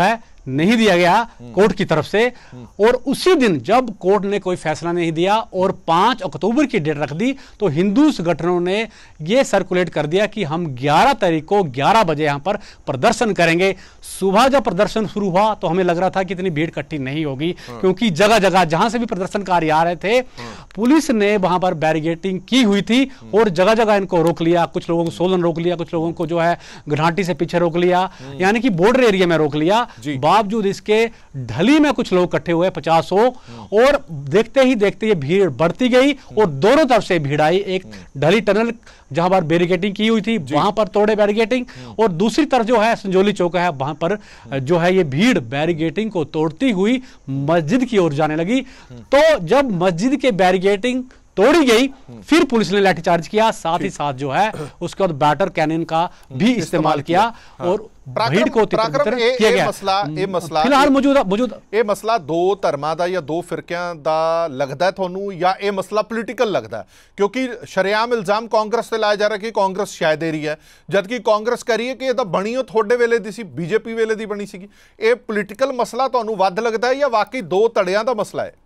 नहीं दिया गया कोर्ट की तरफ से, और उसी दिन जब कोर्ट ने कोई फैसला नहीं दिया और पांच अक्टूबर की डेट रख दी, तो हिंदू संगठनों ने यह सर्कुलेट कर दिया कि हम ग्यारह तारीख को ग्यारह बजे यहां पर प्रदर्शन करेंगे। सुबह जब प्रदर्शन शुरू हुआ तो हमें लग रहा था कि इतनी भीड़ इकट्ठी नहीं होगी, क्योंकि जगह जगह जहां से भी प्रदर्शनकारी आ रहे थे पुलिस ने वहां पर बैरिकेडिंग की हुई थी और जगह जगह इनको रोक लिया। कुछ लोगों को सोलन रोक लिया, कुछ लोगों को जो है घाटी से पीछे रोक लिया, यानी कि बॉर्डर एरिया में रोक लिया। बावजूद इसके ढली में कुछ लोग इकट्ठे हुए पचास सौ, और देखते ही देखते ये भीड़ बढ़ती गई और दोनों तरफ से भीड़ आई। एक ढली टनल जहां पर बैरिकेडिंग की हुई थी वहां पर तोड़े बैरिकेडिंग, और दूसरी तरफ जो है संजोली चौक है वहां पर जो है ये भीड़ बैरिकेडिंग को तोड़ती हुई मस्जिद की ओर जाने लगी। तो जब मस्जिद के बैरिकेडिंग तोड़ी गई फिर पुलिस ने लाठीचार्ज किया, साथ ही साथ जो है उसके बाद बैटर कैनन का भी इस्तेमाल किया और भीड़ को किया गया। मसला ਇਹ ਮਸਲਾ ਫਿਲਹਾਲ ਮੌਜੂਦ ਮੌਜੂਦ ਇਹ ਮਸਲਾ ਦੋ ਧਰਮਾਂ ਦਾ ਜਾਂ ਦੋ ਫਿਰਕਿਆਂ ਦਾ ਲੱਗਦਾ ਤੁਹਾਨੂੰ, ਜਾਂ ਇਹ ਮਸਲਾ ਪੋਲੀਟੀਕਲ ਲੱਗਦਾ? ਕਿਉਂਕਿ ਸ਼ਰੇਆਮ ਇਲਜ਼ਾਮ ਕਾਂਗਰਸ ਤੇ ਲਾਇਆ ਜਾ ਰਿਹਾ ਕਿ ਕਾਂਗਰਸ ਸ਼ਾਇਦ ਦੇ ਰਹੀ ਹੈ, ਜਦਕਿ ਕਾਂਗਰਸ ਕਹਿ ਰਹੀ ਹੈ ਕਿ ਇਹ ਤਾਂ ਬਣੀ ਉਹ ਤੁਹਾਡੇ ਵੇਲੇ ਦੀ ਸੀ, ਬੀਜੇਪੀ ਵੇਲੇ ਦੀ ਬਣੀ ਸੀਗੀ। ਇਹ ਪੋਲੀਟੀਕਲ ਮਸਲਾ ਤੁਹਾਨੂੰ ਵੱਧ ਲੱਗਦਾ ਹੈ ਜਾਂ ਵਾਕਈ ਦੋ ਧੜਿਆਂ ਦਾ ਮਸਲਾ ਹੈ?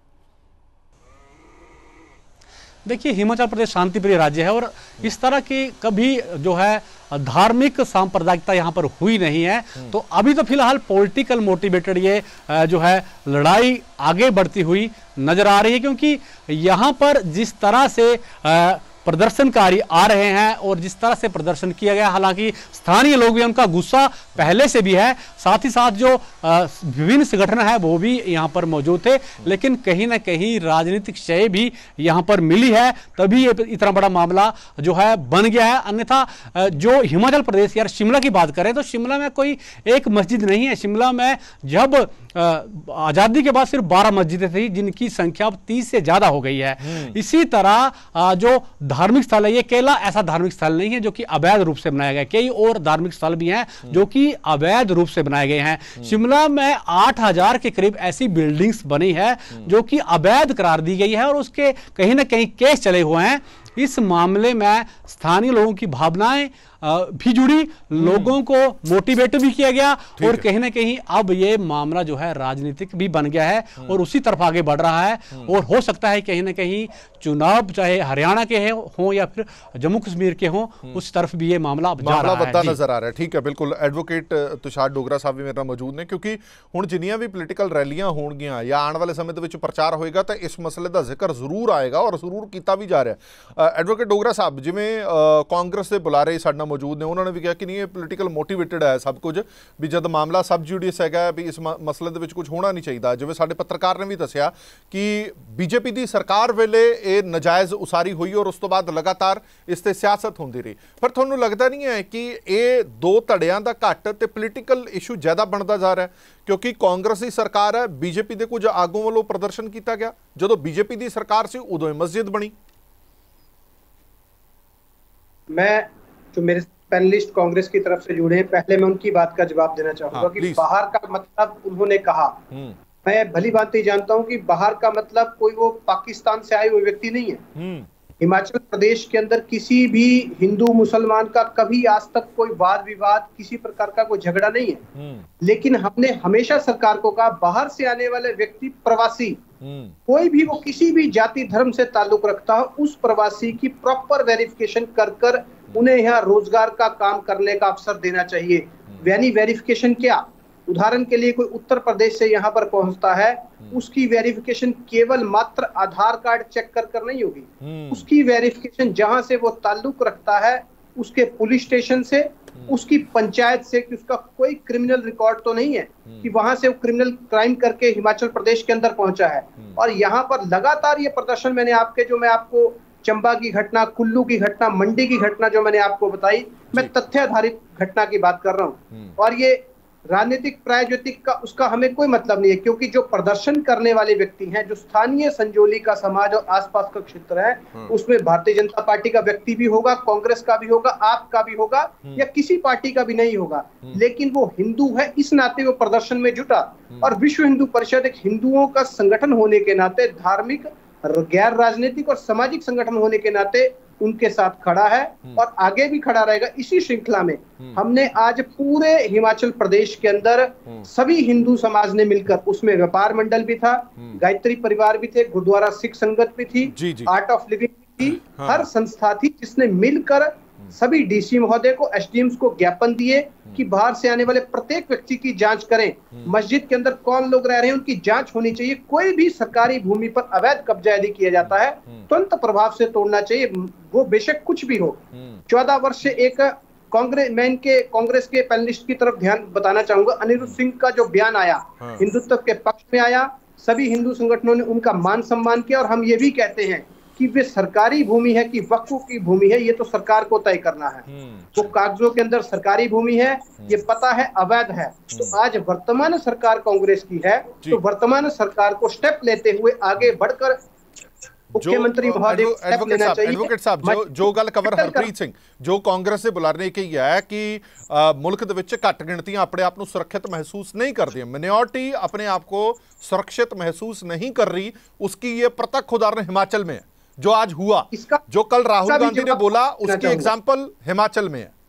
देखिए, हिमाचल प्रदेश शांतिप्रिय राज्य है और इस तरह की कभी जो है धार्मिक सांप्रदायिकता यहाँ पर हुई नहीं है। तो अभी तो फिलहाल पॉलिटिकल मोटिवेटेड ये जो है लड़ाई आगे बढ़ती हुई नजर आ रही है, क्योंकि यहाँ पर जिस तरह से प्रदर्शनकारी आ रहे हैं और जिस तरह से प्रदर्शन किया गया, हालांकि स्थानीय लोग भी, उनका गुस्सा पहले से भी है, साथ ही साथ जो विभिन्न संगठन है वो भी यहाँ पर मौजूद थे, लेकिन कहीं ना कहीं राजनीतिक शय भी यहाँ पर मिली है, तभी ये इतना बड़ा मामला जो है बन गया है। अन्यथा जो हिमाचल प्रदेश यार शिमला की बात करें तो शिमला में कोई एक मस्जिद नहीं है। शिमला में जब आजादी के बाद सिर्फ बारह मस्जिदें थी, जिनकी संख्या अब तीस से ज्यादा हो गई है। इसी तरह जो धार्मिक स्थल है, ये केवल ऐसा धार्मिक स्थल नहीं है जो कि अवैध रूप से बनाया गया, कई और धार्मिक स्थल भी हैं जो कि अवैध रूप से बनाए गए हैं। शिमला में आठ हजार के करीब ऐसी बिल्डिंग्स बनी है जो कि अवैध करार दी गई है और उसके कहीं ना कहीं केस चले हुए हैं। इस मामले में स्थानीय लोगों की भावनाएं भी जुड़ी, लोगों को मोटिवेट भी किया गया और कहीं ना कहीं अब ये मामला जो है राजनीतिक भी बन गया है और उसी तरफ आगे बढ़ रहा है। और हो सकता है कहीं ना कहीं चुनाव चाहे हरियाणा के हों या फिर जम्मू कश्मीर के हों, उस तरफ भी ये मामला मामला बददा नजर आ रहा है। ठीक है, बिल्कुल। एडवोकेट तुषार डोगरा साहब भी मेरे नाल मौजूद ने, क्योंकि हुण जिन्नियां भी पोलीटिकल रैलियां होणगियां या आने वाले समय दे विच प्रचार होएगा तो इस मसले का जिक्र जरूर आएगा और जरूर किया भी जा रहा है। एडवोकेट डोगरा साहब, जिवें कांग्रेस के बुलारे साडे नाल मौजूद ने, उन्होंने भी कहा कि नहीं ये पोलीटिकल मोटिवेटेड है सब कुछ, भी जब मामला सब जुडियस है भी इस मसले दे विच कुछ होना नहीं चाहिए। जिवें साडे पत्रकार ने भी दस्सिया कि बीजेपी की सरकार वेले ये नजायज़ उसारी हुई और उस तो बाद लगातार इस ते सियासत होंदी रही। पर तुहानूं लगता नहीं है कि ये दो धड़ियां दा घट ते पोलीटिकल इशू ज़्यादा बनता जा रहा है? क्योंकि कांग्रेस की सरकार है, बीजेपी के कुछ आगू वालों प्रदर्शन किया गया, जो बीजेपी की सरकार सी उदों मस्जिद बनी। मैं जो मेरे पैनलिस्ट कांग्रेस की तरफ से जुड़े हैं, पहले मैं उनकी बात का जवाब देना चाहूंगा। हाँ, कि बाहर का मतलब उन्होंने कहा, मैं भली भांति जानता हूं कि बाहर का मतलब कोई वो पाकिस्तान से आए हुए व्यक्ति नहीं है। हिमाचल प्रदेश के अंदर किसी भी हिंदू मुसलमान का कभी आज तक कोई वाद विवाद, किसी प्रकार का कोई झगड़ा नहीं है। लेकिन हमने हमेशा सरकार को कहा, बाहर से आने वाले व्यक्ति प्रवासी, कोई भी वो किसी भी जाति धर्म से ताल्लुक रखता हो, उस प्रवासी की प्रॉपर वेरिफिकेशन कर कर उन्हें यहाँ रोजगार का काम करने का अवसर देना चाहिए। यानी वेरिफिकेशन क्या? उदाहरण के लिए कोई उत्तर प्रदेश से यहाँ पर पहुंचता है, उसकी वेरिफिकेशन केवल मात्र आधार कार्ड चेक कर कर नहीं होगी। उसकी वेरिफिकेशन जहां से वो ताल्लुक रखता है, उसके पुलिस स्टेशन से, उसकी पंचायत से, कि उसका कोई क्रिमिनल रिकॉर्ड तो नहीं है कि वहां से वो क्रिमिनल क्राइम करके हिमाचल प्रदेश के अंदर पहुंचा है। और यहाँ पर लगातार ये प्रदर्शन, मैंने आपके जो मैं आपको चंबा की घटना, कुल्लू की घटना, मंडी की घटना जो मैंने आपको बताई, मैं तथ्याधारित घटना की बात कर रहा हूँ। और ये राजनीतिक प्रायोजित का उसका हमें कोई मतलब नहीं है, क्योंकि जो प्रदर्शन करने वाले व्यक्ति हैं, जो स्थानीय संजोली का समाज और आसपास का क्षेत्र है, उसमें भारतीय जनता पार्टी का व्यक्ति भी होगा, कांग्रेस का भी होगा, आपका भी होगा, या किसी पार्टी का भी नहीं होगा, लेकिन वो हिंदू है, इस नाते वो प्रदर्शन में जुटा। और विश्व हिंदू परिषद एक हिंदुओं का संगठन होने के नाते, धार्मिक, गैर राजनीतिक और सामाजिक संगठन होने के नाते उनके साथ खड़ा है और आगे भी खड़ा रहेगा। इसी श्रृंखला में हमने आज पूरे हिमाचल प्रदेश के अंदर सभी हिंदू समाज ने मिलकर, उसमें व्यापार मंडल भी था, गायत्री परिवार भी थे, गुरुद्वारा सिख संगत भी थी, जी जी। आर्ट ऑफ लिविंग भी थी, हाँ। हर संस्था थी जिसने मिलकर सभी डीसी महोदय को, एसडीएम्स को ज्ञापन दिए कि बाहर से आने वाले प्रत्येक व्यक्ति की जांच करें, मस्जिद के अंदर कौन लोग रह रहे हैं उनकी जांच होनी चाहिए, कोई भी सरकारी भूमि पर अवैध कब्जा यदि किया जाता है तुरंत प्रभाव से तोड़ना चाहिए, वो बेशक कुछ भी हो। चौदह वर्ष से एक कांग्रेस मैं इनके कांग्रेस के पैनलिस्ट की तरफ ध्यान बताना चाहूंगा, अनिरुद्ध सिंह का जो बयान आया हिंदुत्व के पक्ष में आया, सभी हिंदू संगठनों ने उनका मान सम्मान किया और हम ये भी कहते हैं कि वे सरकारी भूमि है कि वक्फ की भूमि है ये तो सरकार को तय करना है। वो कागजों के अंदर सरकारी भूमि है, ये पता है अवैध है। तो आज वर्तमान सरकार कांग्रेस की है, तो वर्तमान सरकार को स्टेप लेते हुए आगे बढ़कर मुख्यमंत्री महोदय एडवोकेट साहब जो जो गल कवर हरप्रीत सिंह जो कांग्रेस से बुलाने की है कि मुल्क दे विच घट गिणतियां अपने आप को सुरक्षित महसूस नहीं करती, मिनॉरिटी अपने आप को सुरक्षित महसूस नहीं कर रही, उसकी ये प्रत्यक्ष उदाहरण हिमाचल में है जो आज हुआ, जो कल राहुल गांधी ने बोला उसकी एग्जाम्पल हिमाचल में है।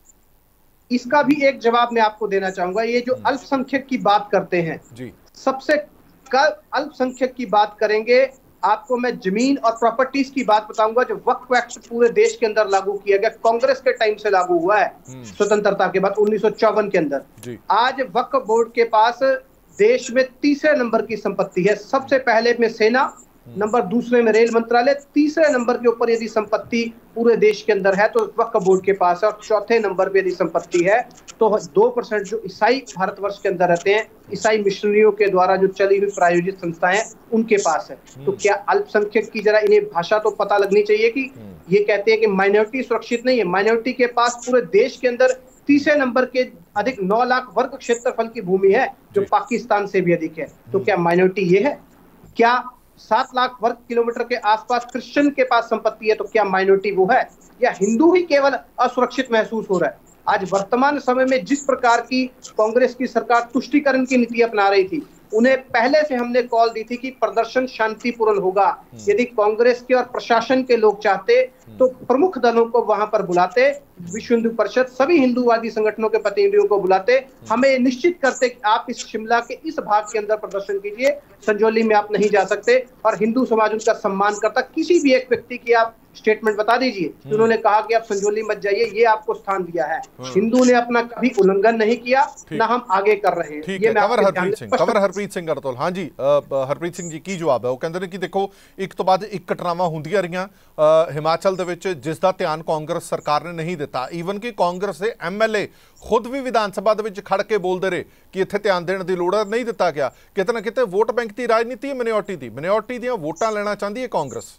इसका भी एक जवाब मैं आपको देना चाहूंगा। ये जो अल्पसंख्यक की बात करते हैं जी, सबसे कल अल्पसंख्यक की बात करेंगे, आपको मैं जमीन और प्रॉपर्टीज की बात बताऊंगा। जो वक्फ एक्ट पूरे देश के अंदर लागू किया गया, कांग्रेस के टाइम से लागू हुआ है स्वतंत्रता के बाद उन्नीस सौ चौवन के अंदर। आज वक्फ बोर्ड के पास देश में तीसरे नंबर की संपत्ति है, सबसे पहले में सेना, नंबर दूसरे में रेल मंत्रालय, तीसरे नंबर के ऊपर यदि संपत्ति पूरे देश के अंदर है तो वक्फ बोर्ड के पास है, और चौथे नंबर पे यदि संपत्ति है तो दो परसेंट जो ईसाई भारतवर्ष के अंदर रहते हैं, ईसाई मिशनरियों के द्वारा जो चली हुई प्रायोजित संस्थाएं उनके पास है। तो क्या अल्पसंख्यक की जरा इन्हें भाषा तो पता लगनी चाहिए कि ये कहते हैं कि माइनॉरिटी सुरक्षित नहीं है। माइनॉरिटी के पास पूरे देश के अंदर तीसरे नंबर के अधिक नौ लाख वर्ग क्षेत्रफल की भूमि है जो पाकिस्तान से भी अधिक है। तो क्या माइनॉरिटी ये है? क्या सात लाख वर्ग किलोमीटर के आसपास क्रिश्चियन के पास संपत्ति है तो क्या माइनॉरिटी वो है? या हिंदू ही केवल असुरक्षित महसूस हो रहा है? आज वर्तमान समय में जिस प्रकार की कांग्रेस की सरकार तुष्टीकरण की नीति अपना रही थी, उन्हें पहले से हमने कॉल दी थी कि प्रदर्शन शांतिपूर्ण होगा। यदि कांग्रेस के और प्रशासन के लोग चाहते तो प्रमुख दलों को वहां पर बुलाते, विश्व हिंदू परिषद, सभी हिंदूवादी संगठनों के प्रतिनिधियों को बुलाते, हमें निश्चित करते कि आप इस शिमला के इस भाग के अंदर प्रदर्शन कीजिए, संजौली में आप नहीं जा सकते। और हिंदू समाज उनका सम्मान करता। किसी भी एक व्यक्ति की आप स्टेटमेंट बता दीजिए, उन्होंने कहा कि आप संजौली मत जाइए, ये आपको स्थान दिया है। हिंदू ने अपना कभी उल्लंघन नहीं किया, ना हम आगे कर रहे हैं। ठीक है, कवर हरप्रीत सिंह कवर हरप्रीत सिंह गढ़तोल। हाँ जी हरप्रीत सिंह जी की जवाब है? वो कहते हैं कि देखो एक तो बाद एक घटनावां ਹੁੰਦੀਆਂ ਰਹੀਆਂ हिमाचल ਦੇ ਵਿੱਚ ਜਿਸ ਦਾ ਧਿਆਨ ਕਾਂਗਰਸ ਸਰਕਾਰ ਨੇ ਨਹੀਂ ਦਿੱਤਾ। ਈਵਨ ਕਿ ਕਾਂਗਰਸ ਦੇ ਐਮਐਲਏ ਖੁਦ ਵੀ ਵਿਧਾਨ ਸਭਾ ਦੇ ਵਿੱਚ ਖੜ ਕੇ ਬੋਲਦੇ ਰਹੇ ਕਿ ਇੱਥੇ ਧਿਆਨ ਦੇਣ ਦੀ ਲੋੜ ਨਹੀਂ ਦਿੱਤਾ ਗਿਆ। ਕਿਤੇ ਨਾ ਕਿਤੇ ਵੋਟ ਬੈਂਕ ਦੀ ਰਾਜਨੀਤੀ ਹੈ, ਮਿਨੋਰਟੀ ਦੀ ਮਿਨੋਰਟੀ ਦੀਆਂ ਵੋਟਾਂ ਲੈਣਾ ਚਾਹੁੰਦੀ ਹੈ ਕਾਂਗਰਸ।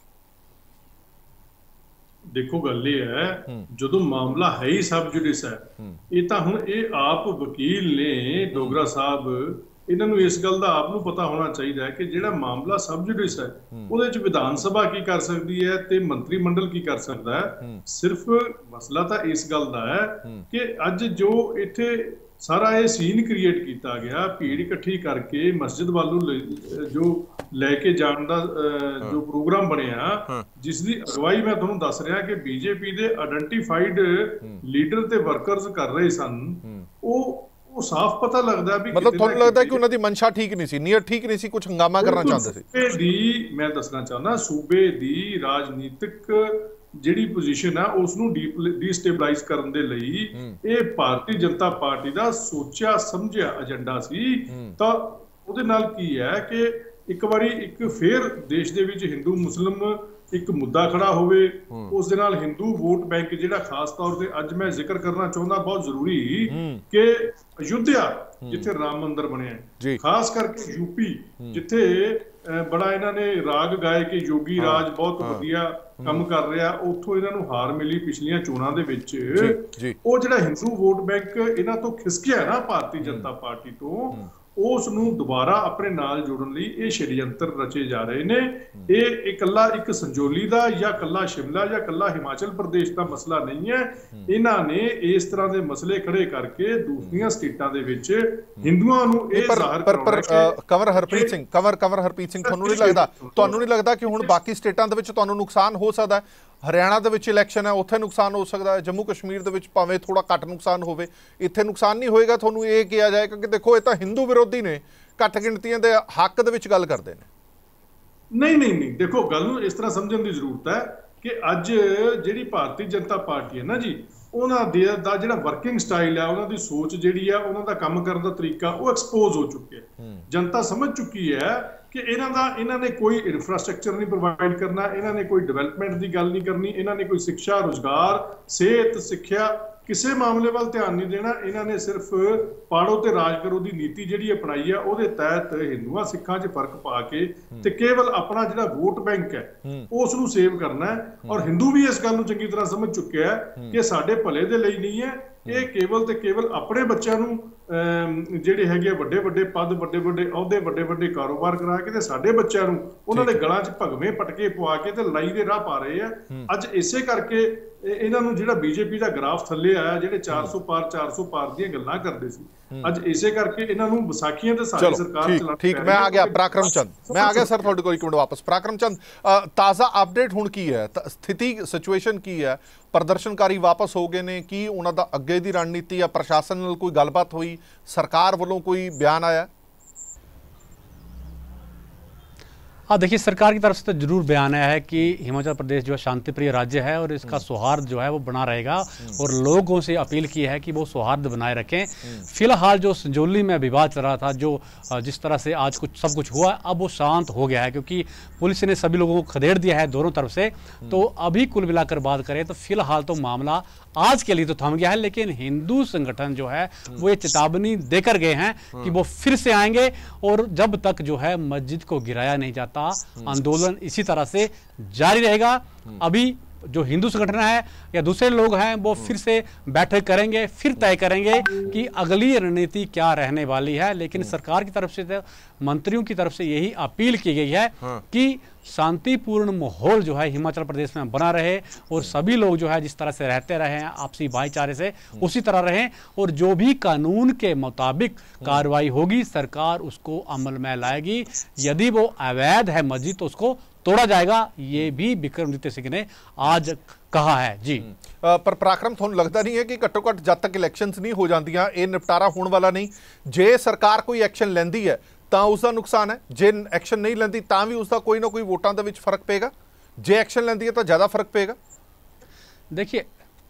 देखो गल ये है, जो मामला है ही सब जुडिस है, ये तो हुण ये आप वकील ने डोगरा साहब, इन्हां नूं इस गल दा आप नूं पता होना चाहिए कि जिहड़ा मामला सब जुडिस है उहदे च विधान सभा की कर सकती है ते मंत्री मंडल की कर सकता है। सिर्फ मसला तो इस गल दा है कि अज जो इत्थे सारा ये सीन क्रिएट किया गया, भीड़ इकट्ठी करके मस्जिद वालों जो लैके जाने का जो प्रोग्राम बनया, जिसकी अगवाई मैं तुहानूं दस रहा कि बीजेपी के आइडेंटिफाइड लीडर ते वर्कर्स कर रहे सन, वो वो साफ पता लगता है। मतलब तुहानूं लगता है कि उन्हां दी मंशा ठीक नहीं सी, नीयत ठीक नहीं सी, कुछ हंगामा करना चाहते सी। सूबे दी मैं दसना चाहना, सूबे दी राजनीतिक ਜਿਹੜੀ ਪੋਜੀਸ਼ਨ ਹੈ ਉਸ ਨੂੰ ਡੀਸਟੇਬਲਾਈਜ਼ ਕਰਨ ਦੇ ਲਈ ਇਹ ਭਾਰਤੀ ਜਨਤਾ ਪਾਰਟੀ ਦਾ ਸੋਚਿਆ ਸਮਝਿਆ ਏਜੰਡਾ ਸੀ। ਤਾਂ ਉਹਦੇ ਨਾਲ ਕੀ ਹੈ ਕਿ ਇੱਕ ਵਾਰੀ ਇੱਕ ਫੇਰ ਦੇਸ਼ ਦੇ ਵਿੱਚ ਹਿੰਦੂ ਮੁਸਲਿਮ ਇੱਕ ਮੁੱਦਾ ਖੜਾ ਹੋਵੇ, ਉਸ ਦੇ ਨਾਲ ਹਿੰਦੂ ਵੋਟ ਬੈਂਕ ਜਿਹੜਾ ਖਾਸ ਤੌਰ ਤੇ ਅੱਜ ਮੈਂ ਜ਼ਿਕਰ ਕਰਨਾ ਚਾਹੁੰਦਾ ਬਹੁਤ ਜ਼ਰੂਰੀ ਕਿ ਅਯੁੱਧਿਆ ਜਿੱਥੇ ਰਾਮ ਮੰਦਿਰ ਬਣਿਆ, ਖਾਸ ਕਰਕੇ ਯੂਪੀ ਜਿੱਥੇ बड़ा इन्होंने राग गाए कि योगी राज बहुत वधिया काम कर रहा, उत्थों इन्हों हार मिली पिछलियां चोणां दे विच। वो जिहड़ा हिंदू वोट बैंक इन्हां तो खिसकिया ना भारतीय जनता पार्टी तो, उस नूं दोबारा अपने नाल जोड़न लई ये षड्यंत्र रचे जा रहे ने। ये इकल्ला एक संजौली दा या कल्ला शिमला या कल्ला हिमाचल प्रदेश का मसला नहीं है। इन्हां ने इस तरह के मसले खड़े करके दूसरियां स्टेटां दे विच हिंदुआं नूं इह ज़ाहिर करवाउणा है। कवर हरप्रीत सिंह कवर कवर हरप्रीत सिंह ਤੁਹਾਨੂੰ ਨਹੀਂ ਲੱਗਦਾ ਤੁਹਾਨੂੰ ਨਹੀਂ ਲੱਗਦਾ ਕਿ ਹੁਣ ਬਾਕੀ ਸਟੇਟਾਂ ਦੇ ਵਿੱਚ ਤੁਹਾਨੂੰ ਨੁਕਸਾਨ ਹੋ ਸਕਦਾ ਹੈ? ਹਰਿਆਣਾ ਦੇ ਵਿੱਚ ਇਲੈਕਸ਼ਨ ਹੈ, ਉੱਥੇ ਨੁਕਸਾਨ ਹੋ ਸਕਦਾ ਹੈ, ਜੰਮੂ ਕਸ਼ਮੀਰ ਦੇ ਵਿੱਚ ਭਾਵੇਂ ਥੋੜਾ ਘੱਟ ਨੁਕਸਾਨ ਹੋਵੇ, ਇੱਥੇ ਨੁਕਸਾਨ ਨਹੀਂ ਹੋਏਗਾ, ਤੁਹਾਨੂੰ ਇਹ ਕਿਹਾ ਜਾਏਗਾ ਕਿ ਦੇਖੋ ਇਹ ਤਾਂ ਹਿੰਦੂ ਵਿਰੋਧੀ ਨੇ, ਘੱਟ ਗਿਣਤੀਆਂ ਦੇ ਹੱਕ ਦੇ ਵਿੱਚ ਗੱਲ ਕਰਦੇ ਨੇ। ਨਹੀਂ ਨਹੀਂ ਨਹੀਂ ਦੇਖੋ, ਗੱਲ ਨੂੰ ਇਸ ਤਰ੍ਹਾਂ ਸਮਝਣ ਦੀ ਜ਼ਰੂਰਤ ਹੈ ਕਿ ਅੱਜ ਜਿਹੜੀ ਭਾਰਤੀ ਜਨਤਾ ਪਾਰਟੀ ਹੈ ਨਾ ਜੀ, ਉਹਨਾਂ ਦੇ ਦਾ ਜਿਹੜਾ ਵਰਕਿੰਗ ਸਟਾਈਲ ਹੈ, ਉਹਨਾਂ ਦੀ ਸੋਚ ਜਿਹੜੀ ਆ, ਉਹਨਾਂ ਦਾ ਕੰਮ ਕਰਨ ਦਾ ਤਰੀਕਾ ਉਹ ਐਕਸਪੋਜ਼ ਹੋ ਚੁੱਕਿਆ। ਜਨਤਾ ਸਮਝ ਚੁੱਕੀ ਹੈ ਕਿ ਇਹਨਾਂ ਦਾ ਇਹਨਾਂ ਨੇ ਕੋਈ ਇਨਫਰਾਸਟ੍ਰਕਚਰ ਨਹੀਂ ਪ੍ਰੋਵਾਈਡ ਕਰਨਾ, ਇਹਨਾਂ ਨੇ ਕੋਈ ਡਿਵੈਲਪਮੈਂਟ ਦੀ ਗੱਲ ਨਹੀਂ ਕਰਨੀ, ਇਹਨਾਂ ਨੇ ਕੋਈ ਸਿੱਖਿਆ, ਰੁਜ਼ਗਾਰ, ਸਿਹਤ, ਸਿੱਖਿਆ ਕਿਸੇ ਮਾਮਲੇ ਵੱਲ ਧਿਆਨ ਨਹੀਂ ਦੇਣਾ। ਇਹਨਾਂ ਨੇ ਸਿਰਫ ਪਾੜੋ ਤੇ ਰਾਜ ਕਰੋ ਦੀ ਨੀਤੀ ਜਿਹੜੀ ਅਪਣਾਈ ਆ, ਉਹਦੇ ਤਹਿਤ ਹਿੰਦੂਆਂ ਸਿੱਖਾਂ 'ਚ ਫਰਕ ਪਾ ਕੇ ਤੇ ਕੇਵਲ ਆਪਣਾ ਜਿਹੜਾ ਵੋਟ ਬੈਂਕ ਹੈ ਉਸ ਨੂੰ ਸੇਵ ਕਰਨਾ ਹੈ। ਔਰ ਹਿੰਦੂ ਵੀ ਇਸ ਗੱਲ ਨੂੰ ਚੰਗੀ ਤਰ੍ਹਾਂ ਸਮਝ ਚੁੱਕਿਆ ਹੈ ਕਿ ਸਾਡੇ ਭਲੇ ਦੇ ਲਈ ਨਹੀਂ ਹੈ, ਇਹ ਕੇਵਲ ਤੇ ਕੇਵਲ ਆਪਣੇ ਬੱਚਿਆਂ ਨੂੰ ਜਿਹੜੇ ਹੈਗੇ ਵੱਡੇ ਵੱਡੇ ਪਦ, ਵੱਡੇ ਵੱਡੇ ਅਹੁਦੇ, ਵੱਡੇ ਵੱਡੇ ਕਾਰੋਬਾਰ ਕਰਾ ਕੇ ਤੇ ਸਾਡੇ ਬੱਚਿਆਂ ਨੂੰ ਉਹਨਾਂ ਦੇ ਗਲਾਂ 'ਚ ਭਗਵੇਂ ਪਟਕੇ ਪਵਾ ਕੇ ਤੇ ਲੜਾਈ ਦੇ ਰਾਹ ਪਾ ਰਹੇ ਆ। ਅੱਜ ਇਸੇ ਕਰਕੇ ਇਹਨਾਂ ਨੂੰ ਜਿਹੜਾ ਬੀਜੇਪੀ ਦਾ ਗ੍ਰਾਫ ਥੱਲੇ ਆਇਆ, ਜਿਹੜੇ ਚਾਰ ਸੌ ਪਾਰ ਚਾਰ ਸੌ ਪਾਰ ਦੀਆਂ ਗੱਲਾਂ ਕਰਦੇ ਸੀ, ਅੱਜ ਇਸੇ ਕਰਕੇ ਇਹਨਾਂ ਨੂੰ ਵਿਸਾਖੀਆਂ ਤੇ ਸਾਰੀ ਸਰਕਾਰ ਚਲਾਉਣੀ। ਠੀਕ, ਮੈਂ ਆ ਗਿਆ ਪਰਾਕਰਮ ਚੰਦ, ਮੈਂ ਆ ਗਿਆ ਸਰ ਤੁਹਾਡੇ ਕੋਲ ਇੱਕ ਮਿੰਟ ਵਾਪਸ। ਪਰਾਕਰਮ ਚੰਦ, ਤਾਜ਼ਾ ਅਪਡੇਟ ਹੁਣ ਕੀ ਹੈ, ਸਥਿਤੀ ਸਿਚੁਏਸ਼ਨ ਕੀ ਹੈ? ਪ੍ਰਦਰਸ਼ਨਕਾਰੀ ਵਾਪਸ ਹੋ ਗਏ ਨੇ? ਕੀ ਉਹਨਾਂ ਦਾ ਅੱਗੇ ਦੀ ਰਣਨੀਤੀ ਜਾਂ ਪ੍ਰਸ਼ਾਸਨ ਨਾਲ ਕੋਈ ਗੱਲਬਾਤ ਹੋਈ? सरकार वालों कोई बयान आया? हाँ, देखिए सरकार की तरफ से तो जरूर बयान आया है कि हिमाचल प्रदेश जो है शांतिप्रिय राज्य है और इसका सौहार्द जो है वो बना रहेगा और लोगों से अपील की है कि वो सौहार्द बनाए रखें। फिलहाल जो संजौली में विवाद चल रहा था, जो जिस तरह से आज कुछ सब कुछ हुआ, अब वो शांत हो गया है क्योंकि पुलिस ने सभी लोगों को खदेड़ दिया है दोनों तरफ से। तो अभी कुल मिलाकर बात करें तो फिलहाल तो मामला आज के लिए तो थम गया है, लेकिन हिंदू संगठन जो है वो ये चेतावनी देकर गए हैं कि वो फिर से आएंगे और जब तक जो है मस्जिद को गिराया नहीं जाता आंदोलन इसी तरह से जारी रहेगा। अभी जो हिंदू संगठन है या दूसरे लोग हैं वो फिर से बैठक करेंगे, फिर तय करेंगे कि अगली रणनीति क्या रहने वाली है। लेकिन सरकार की तरफ से तो मंत्रियों की तरफ से यही अपील की गई है कि शांतिपूर्ण माहौल जो है हिमाचल प्रदेश में बना रहे और सभी लोग जो है जिस तरह से रहते रहे हैं आपसी भाईचारे से उसी तरह रहें और जो भी कानून के मुताबिक कार्रवाई होगी सरकार उसको अमल में लाएगी। यदि वो अवैध है मस्जिद तो उसको तोड़ा जाएगा, ये भी बिक्रमादित्य सिंह ने आज कहा है जी। पर पराक्रम ਤੁਹਾਨੂੰ लगता नहीं है कि घट्टो घट जब तक इलैक्शनस नहीं हो जांदियां ਇਹ निपटारा होने वाला नहीं? जे सरकार कोई एक्शन लैंदी है ਤਾਂ उसका नुकसान है, जे एक्शन नहीं लैंदी ਤਾਂ भी उसका कोई ना कोई वोटां ਦੇ ਵਿੱਚ फर्क पेगा, जे एक्शन लैंदी है तो ज़्यादा फर्क पेगा। देखिए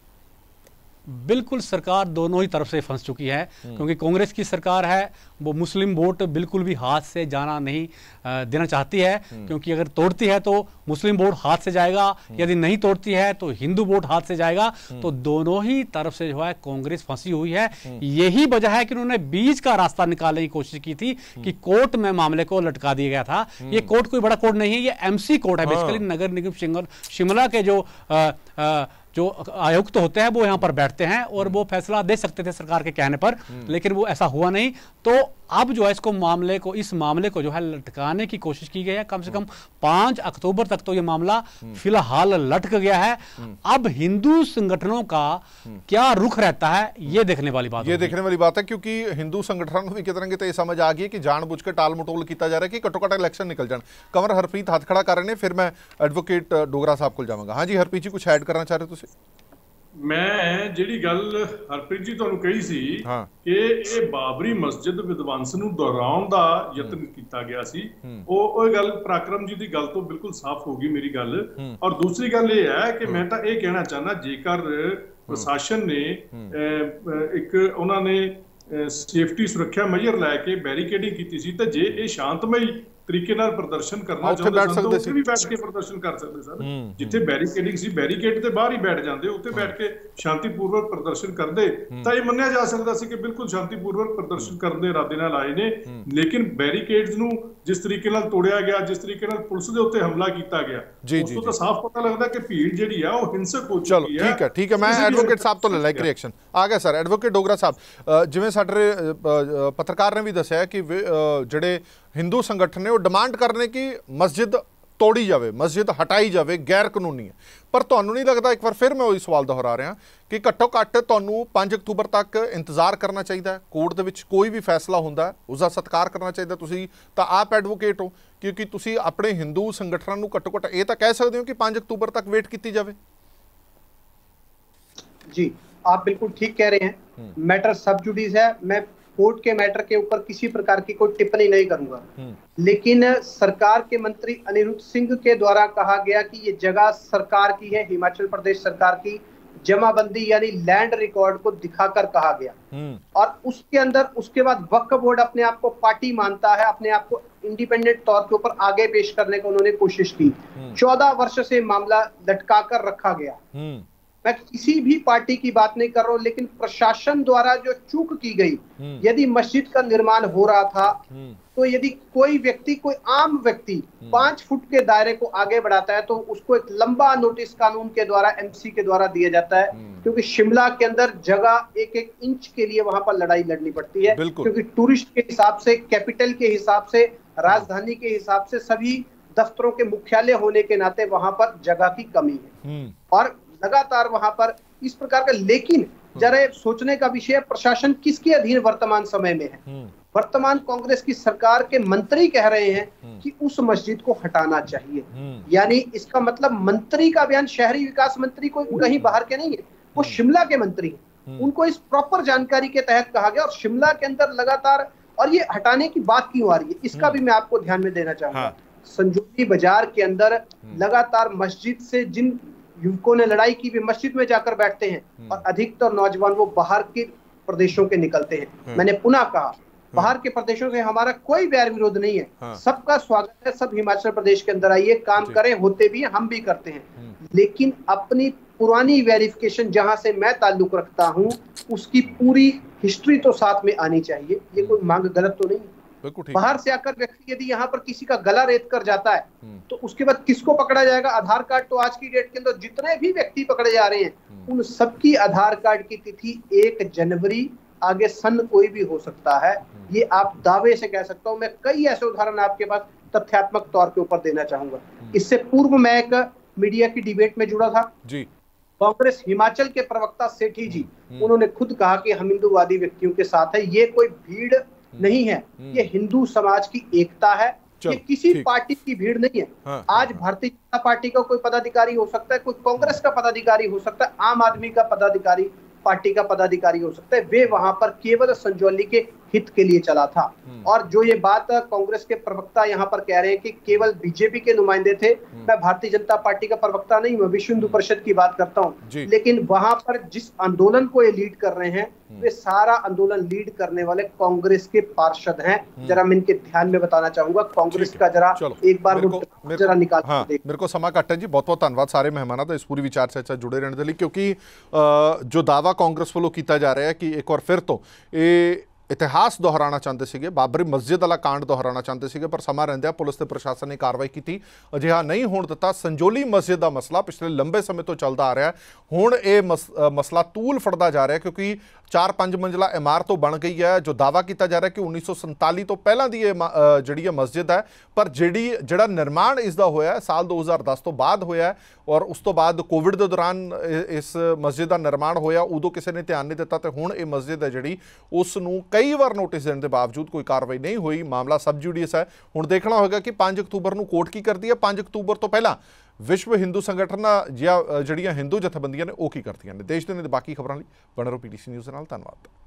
बिल्कुल सरकार दोनों ही तरफ से फंस चुकी है क्योंकि कांग्रेस की सरकार है वो मुस्लिम वोट बिल्कुल भी हाथ से जाना नहीं देना चाहती है क्योंकि अगर तोड़ती है तो मुस्लिम वोट हाथ से जाएगा, यदि नहीं तोड़ती है तो हिंदू वोट हाथ से जाएगा। तो दोनों ही तरफ से जो है कांग्रेस फंसी हुई है। यही वजह है कि उन्होंने बीच का रास्ता निकालने की कोशिश की थी कि कोर्ट में मामले को लटका दिया गया था। ये कोर्ट कोई बड़ा कोर्ट नहीं है, ये एमसी कोर्ट है बेसिकली। नगर निगम शिमला के जो आ, आ, जो आयुक्त होते हैं वो यहाँ पर बैठते हैं और वो फैसला दे सकते थे सरकार के कहने पर, लेकिन वो ऐसा हुआ नहीं। तो अब जो है इसको मामले को इस मामले को जो है लटकाने की कोशिश की गई है। कम से कम पांच अक्टूबर तक तो ये मामला फिलहाल लटक गया है। अब हिंदू संगठनों का क्या रुख रहता है ये देखने वाली बात ये देखने वाली बात है क्योंकि हिंदू संगठनों को भी कितने कितने समझ आ गई है कि जानबूझ के टाल मटोल किया जा रहा है कि घट्टो घट इलैक्शन निकल जाए। कंवर हरप्रीत हाथ खड़ा कर रहे हैं, फिर मैं एडवोकेट डोगरा साहब को जाऊंगा। हाँ जी हरप्रीत जी, कुछ ऐड करना चाह रहे हो? मैं ਜਿਹੜੀ ਗੱਲ ਹਰਪ੍ਰੀਤ ਜੀ ਤੁਹਾਨੂੰ ਕਹੀ ਸੀ ਕਿ ਇਹ ਬਾਬਰੀ ਮਸਜਿਦ ਵਿਦਵਾਂਸ ਨੂੰ ਦੁਹਰਾਉਣ ਦਾ ਯਤਨ ਕੀਤਾ ਗਿਆ ਸੀ, ਉਹ ਉਹ ਗੱਲ ਪਰਾਕਰਮ ਜੀ ਦੀ ਗੱਲ ਤੋਂ ਬਿਲਕੁਲ ਸਾਫ਼ ਹੋ ਗਈ ਮੇਰੀ ਗੱਲ। ਔਰ ਦੂਸਰੀ ਗੱਲ ਇਹ ਹੈ ਕਿ ਮੈਂ ਤਾਂ ਇਹ ਕਹਿਣਾ ਚਾਹਨਾ ਜੇਕਰ ਪ੍ਰਸ਼ਾਸਨ ਨੇ ਇੱਕ ਉਹਨਾਂ ਨੇ ਸੇਫਟੀ ਸੁਰੱਖਿਆ ਮੇਜਰ ਲੈ ਕੇ ਬੈਰੀਕੇਡਿੰਗ ਕੀਤੀ ਸੀ ਤਾਂ ਜੇ ਇਹ ਸ਼ਾਂਤਮਈ ਤਰੀਕੇ ਨਾਲ ਪ੍ਰਦਰਸ਼ਨ ਕਰਨਾ ਚਾਹੁੰਦੇ ਸਨ ਤਾਂ ਉੱਥੇ ਵੀ ਬੈਠ ਕੇ ਪ੍ਰਦਰਸ਼ਨ ਕਰ ਸਕਦੇ ਸਨ। ਜਿੱਥੇ ਬੈਰੀਕੇਡਿੰਗ ਸੀ ਬੈਰੀਕੇਡ ਦੇ ਬਾਹਰ ਹੀ ਬੈਠ ਜਾਂਦੇ, ਉੱਥੇ ਬੈਠ ਕੇ ਸ਼ਾਂਤੀਪੂਰਵਕ ਪ੍ਰਦਰਸ਼ਨ ਕਰਦੇ ਤਾਂ ਇਹ ਮੰਨਿਆ ਜਾ ਸਕਦਾ ਸੀ ਕਿ ਬਿਲਕੁਲ ਸ਼ਾਂਤੀਪੂਰਵਕ ਪ੍ਰਦਰਸ਼ਨ ਕਰਨ ਦੇ ਇਰਾਦੇ ਨਾਲ ਆਏ ਨੇ। ਲੇਕਿਨ ਬੈਰੀਕੇਡਸ ਨੂੰ ਜਿਸ ਤਰੀਕੇ ਨਾਲ ਤੋੜਿਆ ਗਿਆ, ਜਿਸ ਤਰੀਕੇ ਨਾਲ ਪੁਲਿਸ ਦੇ ਉੱਤੇ ਹਮਲਾ ਕੀਤਾ ਗਿਆ, ਉਸ ਤੋਂ ਤਾਂ ਸਾਫ਼ ਪਤਾ ਲੱਗਦਾ ਕਿ ਭੀੜ ਜਿਹੜੀ ਆ ਉਹ ਹਿੰਸਕ ਹੋ ਚੁੱਕੀ ਹੈ। ਠੀਕ ਹੈ ਠੀਕ ਹੈ ਮੈਂ ਐਡਵੋਕੇਟ ਸਾਹਿਬ ਤੋਂ ਲੈ ਲਾ ਇੱਕ ਰਿਐਕਸ਼ਨ ਆ ਗਿਆ ਸਰ। ਐਡਵੋਕੇਟ ਡੋਗਰਾ ਸਾਹਿਬ, ਜਿਵੇਂ ਸਾਡੇ ਪੱਤਰਕਾਰ ਨੇ ਵੀ ਦੱਸਿਆ ਕਿ ਜਿਹੜੇ हिंदू संगठन ने वो डिमांड करने की मस्जिद तोड़ी जाए, मस्जिद हटाई जाए, गैर कानूनी है। पर तुहानू नहीं लगता, एक बार फिर मैं वही सवाल दोहरा रहा कि घट्टो घट्ट तुहानू पाँच अक्तूबर तक इंतजार करना चाहिए? कोर्ट दे विच कोई भी फैसला हुंदा उसका सत्कार करना चाहिए। तुसीं तां आप एडवोकेट हो क्योंकि तुसीं अपने हिंदू संगठनों नू घट्टो घट्ट ये तां कह सकदे हो कि पाँच अक्तूबर तक वेट की जाए। जी, आप बिल्कुल ठीक कह रहे हैं। मैटर सब जुडिस है। मैं कोर्ट के मैटर के ऊपर किसी प्रकार की कोई टिप्पणी नहीं करूंगा, लेकिन सरकार के मंत्री अनिरुद्ध सिंह के द्वारा कहा गया कि ये जगह सरकार की है, हिमाचल प्रदेश सरकार की, जमाबंदी यानी लैंड रिकॉर्ड को दिखाकर कहा गया। और उसके अंदर उसके बाद वक्फ बोर्ड अपने आप को पार्टी मानता है, अपने आप को इंडिपेंडेंट तौर के ऊपर आगे पेश करने की उन्होंने कोशिश की। चौदह वर्ष से मामला लटका कर रखा गया। मैं किसी भी पार्टी की बात नहीं कर रहा हूं, लेकिन प्रशासन द्वारा जो चूक की गई, यदि मस्जिद का निर्माण हो रहा था तो यदि कोई व्यक्ति, कोई आम व्यक्ति पांच फुट के दायरे को आगे बढ़ाता है तो उसको एक लंबा नोटिस कानून के द्वारा, एमसी के द्वारा दिया जाता है, क्योंकि शिमला के अंदर जगह एक एक इंच के लिए वहां पर लड़ाई लड़नी पड़ती है, क्योंकि टूरिस्ट के हिसाब से, कैपिटल के हिसाब से, राजधानी के हिसाब से, सभी दफ्तरों के मुख्यालय होने के नाते वहां पर जगह की कमी है और लगातार वहां पर इस प्रकार का। लेकिन जरा सोचने का विषय, प्रशासन किसके अधीन वर्तमान समय में है? वर्तमान कांग्रेस की सरकार के मंत्री कह रहे हैं कि उस मस्जिद को हटाना चाहिए। यानी इसका मतलब मंत्री का बयान, शहरी विकास मंत्री कोई कहीं बाहर के नहीं है, वो शिमला के मंत्री हैं। उनको इस प्रॉपर जानकारी के तहत कहा गया और शिमला के अंदर लगातार, और ये हटाने की बात क्यों आ रही है इसका भी मैं आपको ध्यान में देना चाहूंगा। हाँ। संजौली बाजार के अंदर लगातार मस्जिद से जिन युवकों ने लड़ाई की, वे मस्जिद में जाकर बैठते हैं और अधिकतर नौजवान वो बाहर के प्रदेशों के निकलते हैं। मैंने पुनः कहा, बाहर के प्रदेशों से हमारा कोई बैर विरोध नहीं है। हाँ। सबका स्वागत है, सब हिमाचल प्रदेश के अंदर आइए, काम करें, होते भी हैं, हम भी करते हैं, लेकिन अपनी पुरानी वेरिफिकेशन जहां से मैं ताल्लुक रखता हूं उसकी पूरी हिस्ट्री तो साथ में आनी चाहिए। ये कोई मांग गलत तो नहीं है। बाहर से आकर व्यक्ति यदि यहाँ पर किसी का गला रेत कर जाता है तो उसके बाद किसको पकड़ा जाएगा? आधार कार्ड तो आज की डेट के अंदर जितने भी व्यक्ति पकड़े जा रहे हैं उन सबकी आधार कार्ड की तिथि एक जनवरी, आगे सन कोई भी हो सकता है। ये आप दावे से कह सकता हूं। मैं कई ऐसे उदाहरण आपके पास तथ्यात्मक तौर के ऊपर देना चाहूंगा। इससे पूर्व मैं एक मीडिया की डिबेट में जुड़ा था जी। कांग्रेस हिमाचल के प्रवक्ता सेठी जी, उन्होंने खुद कहा कि हम हिंदूवादी व्यक्तियों के साथ है। ये कोई भीड़ नहीं है, ये हिंदू समाज की एकता है, ये किसी पार्टी की भीड़ नहीं है। हाँ, आज भारतीय जनता पार्टी का कोई पदाधिकारी हो सकता है, कोई कांग्रेस का पदाधिकारी हो सकता है, आम आदमी का पदाधिकारी, पार्टी का पदाधिकारी हो सकता है। वे वहां पर केवल संजौली के हित के लिए चला था। और जो ये बात कांग्रेस के प्रवक्ता यहाँ पर कह रहे हैं कि केवल बीजेपी के नुमाइंदे थे, मैं भारतीय जनता पार्टी का प्रवक्ता नहीं, मैं विश्व हिंदू परिषद की बात करता हूँ, लेकिन वहां पर जिस आंदोलन को ये लीड कर रहे हैं वे सारा आंदोलन लीड करने वाले कांग्रेस के पार्षद हैं। जरा मैं इनके ध्यान में बताना चाहूंगा, कांग्रेस का जरा एक बार वो जरा निकाल। हाँ, मेरे को समा घट है जी। बहुत बहुत धन्यवाद सारे मेहमानों का इस पूरी विचार चर्चा जुड़े रहने के लिए, क्योंकि जो दावा कांग्रेस वालों किया जा रहा है कि एक बार फिर तो ये इतिहास दोहराना चाहते थे, बाबरी मस्जिद वाला कांड दोहराना चाहते थे, पर समा रहिंदे पुलिस ते प्रशासन ने कार्रवाई की, अजिहा नहीं होने दिता। संजौली मस्जिद का मसला पिछले लंबे समय तो चलता आ रहा है, हुण ये मस मसला तूल फड़ता जा रहा है, क्योंकि चार पंज मंजिला इमारत तो बन गई है। जो दावा किया जा रहा है कि उन्नीस सौ संताली तो पहला दी जी मस्जिद है, पर जी जड़ा निर्माण इसका होया साल दो हज़ार दस तो बाद होया है, और उस तो बाद कोविड के दौरान इस मस्जिद का निर्माण होया, उदों किसी ने ध्यान नहीं दिता, तो हुण ये मस्जिद है जी उसनूं कई बार नोटिस देने के बावजूद कोई कार्रवाई नहीं हुई। मामला सब जुडियस है। हुण देखना होगा कि पांच अक्तूबर को कोर्ट की करती है, पांच अक्तूबर तो पहला विश्व हिंदू संगठन या जड़ियां हिंदू जथेबंदियां ने वो की करती हैं। देश दुनिया की बाकी खबरों बने रहो पीटीसी न्यूज़ नाल। धन्यवाद।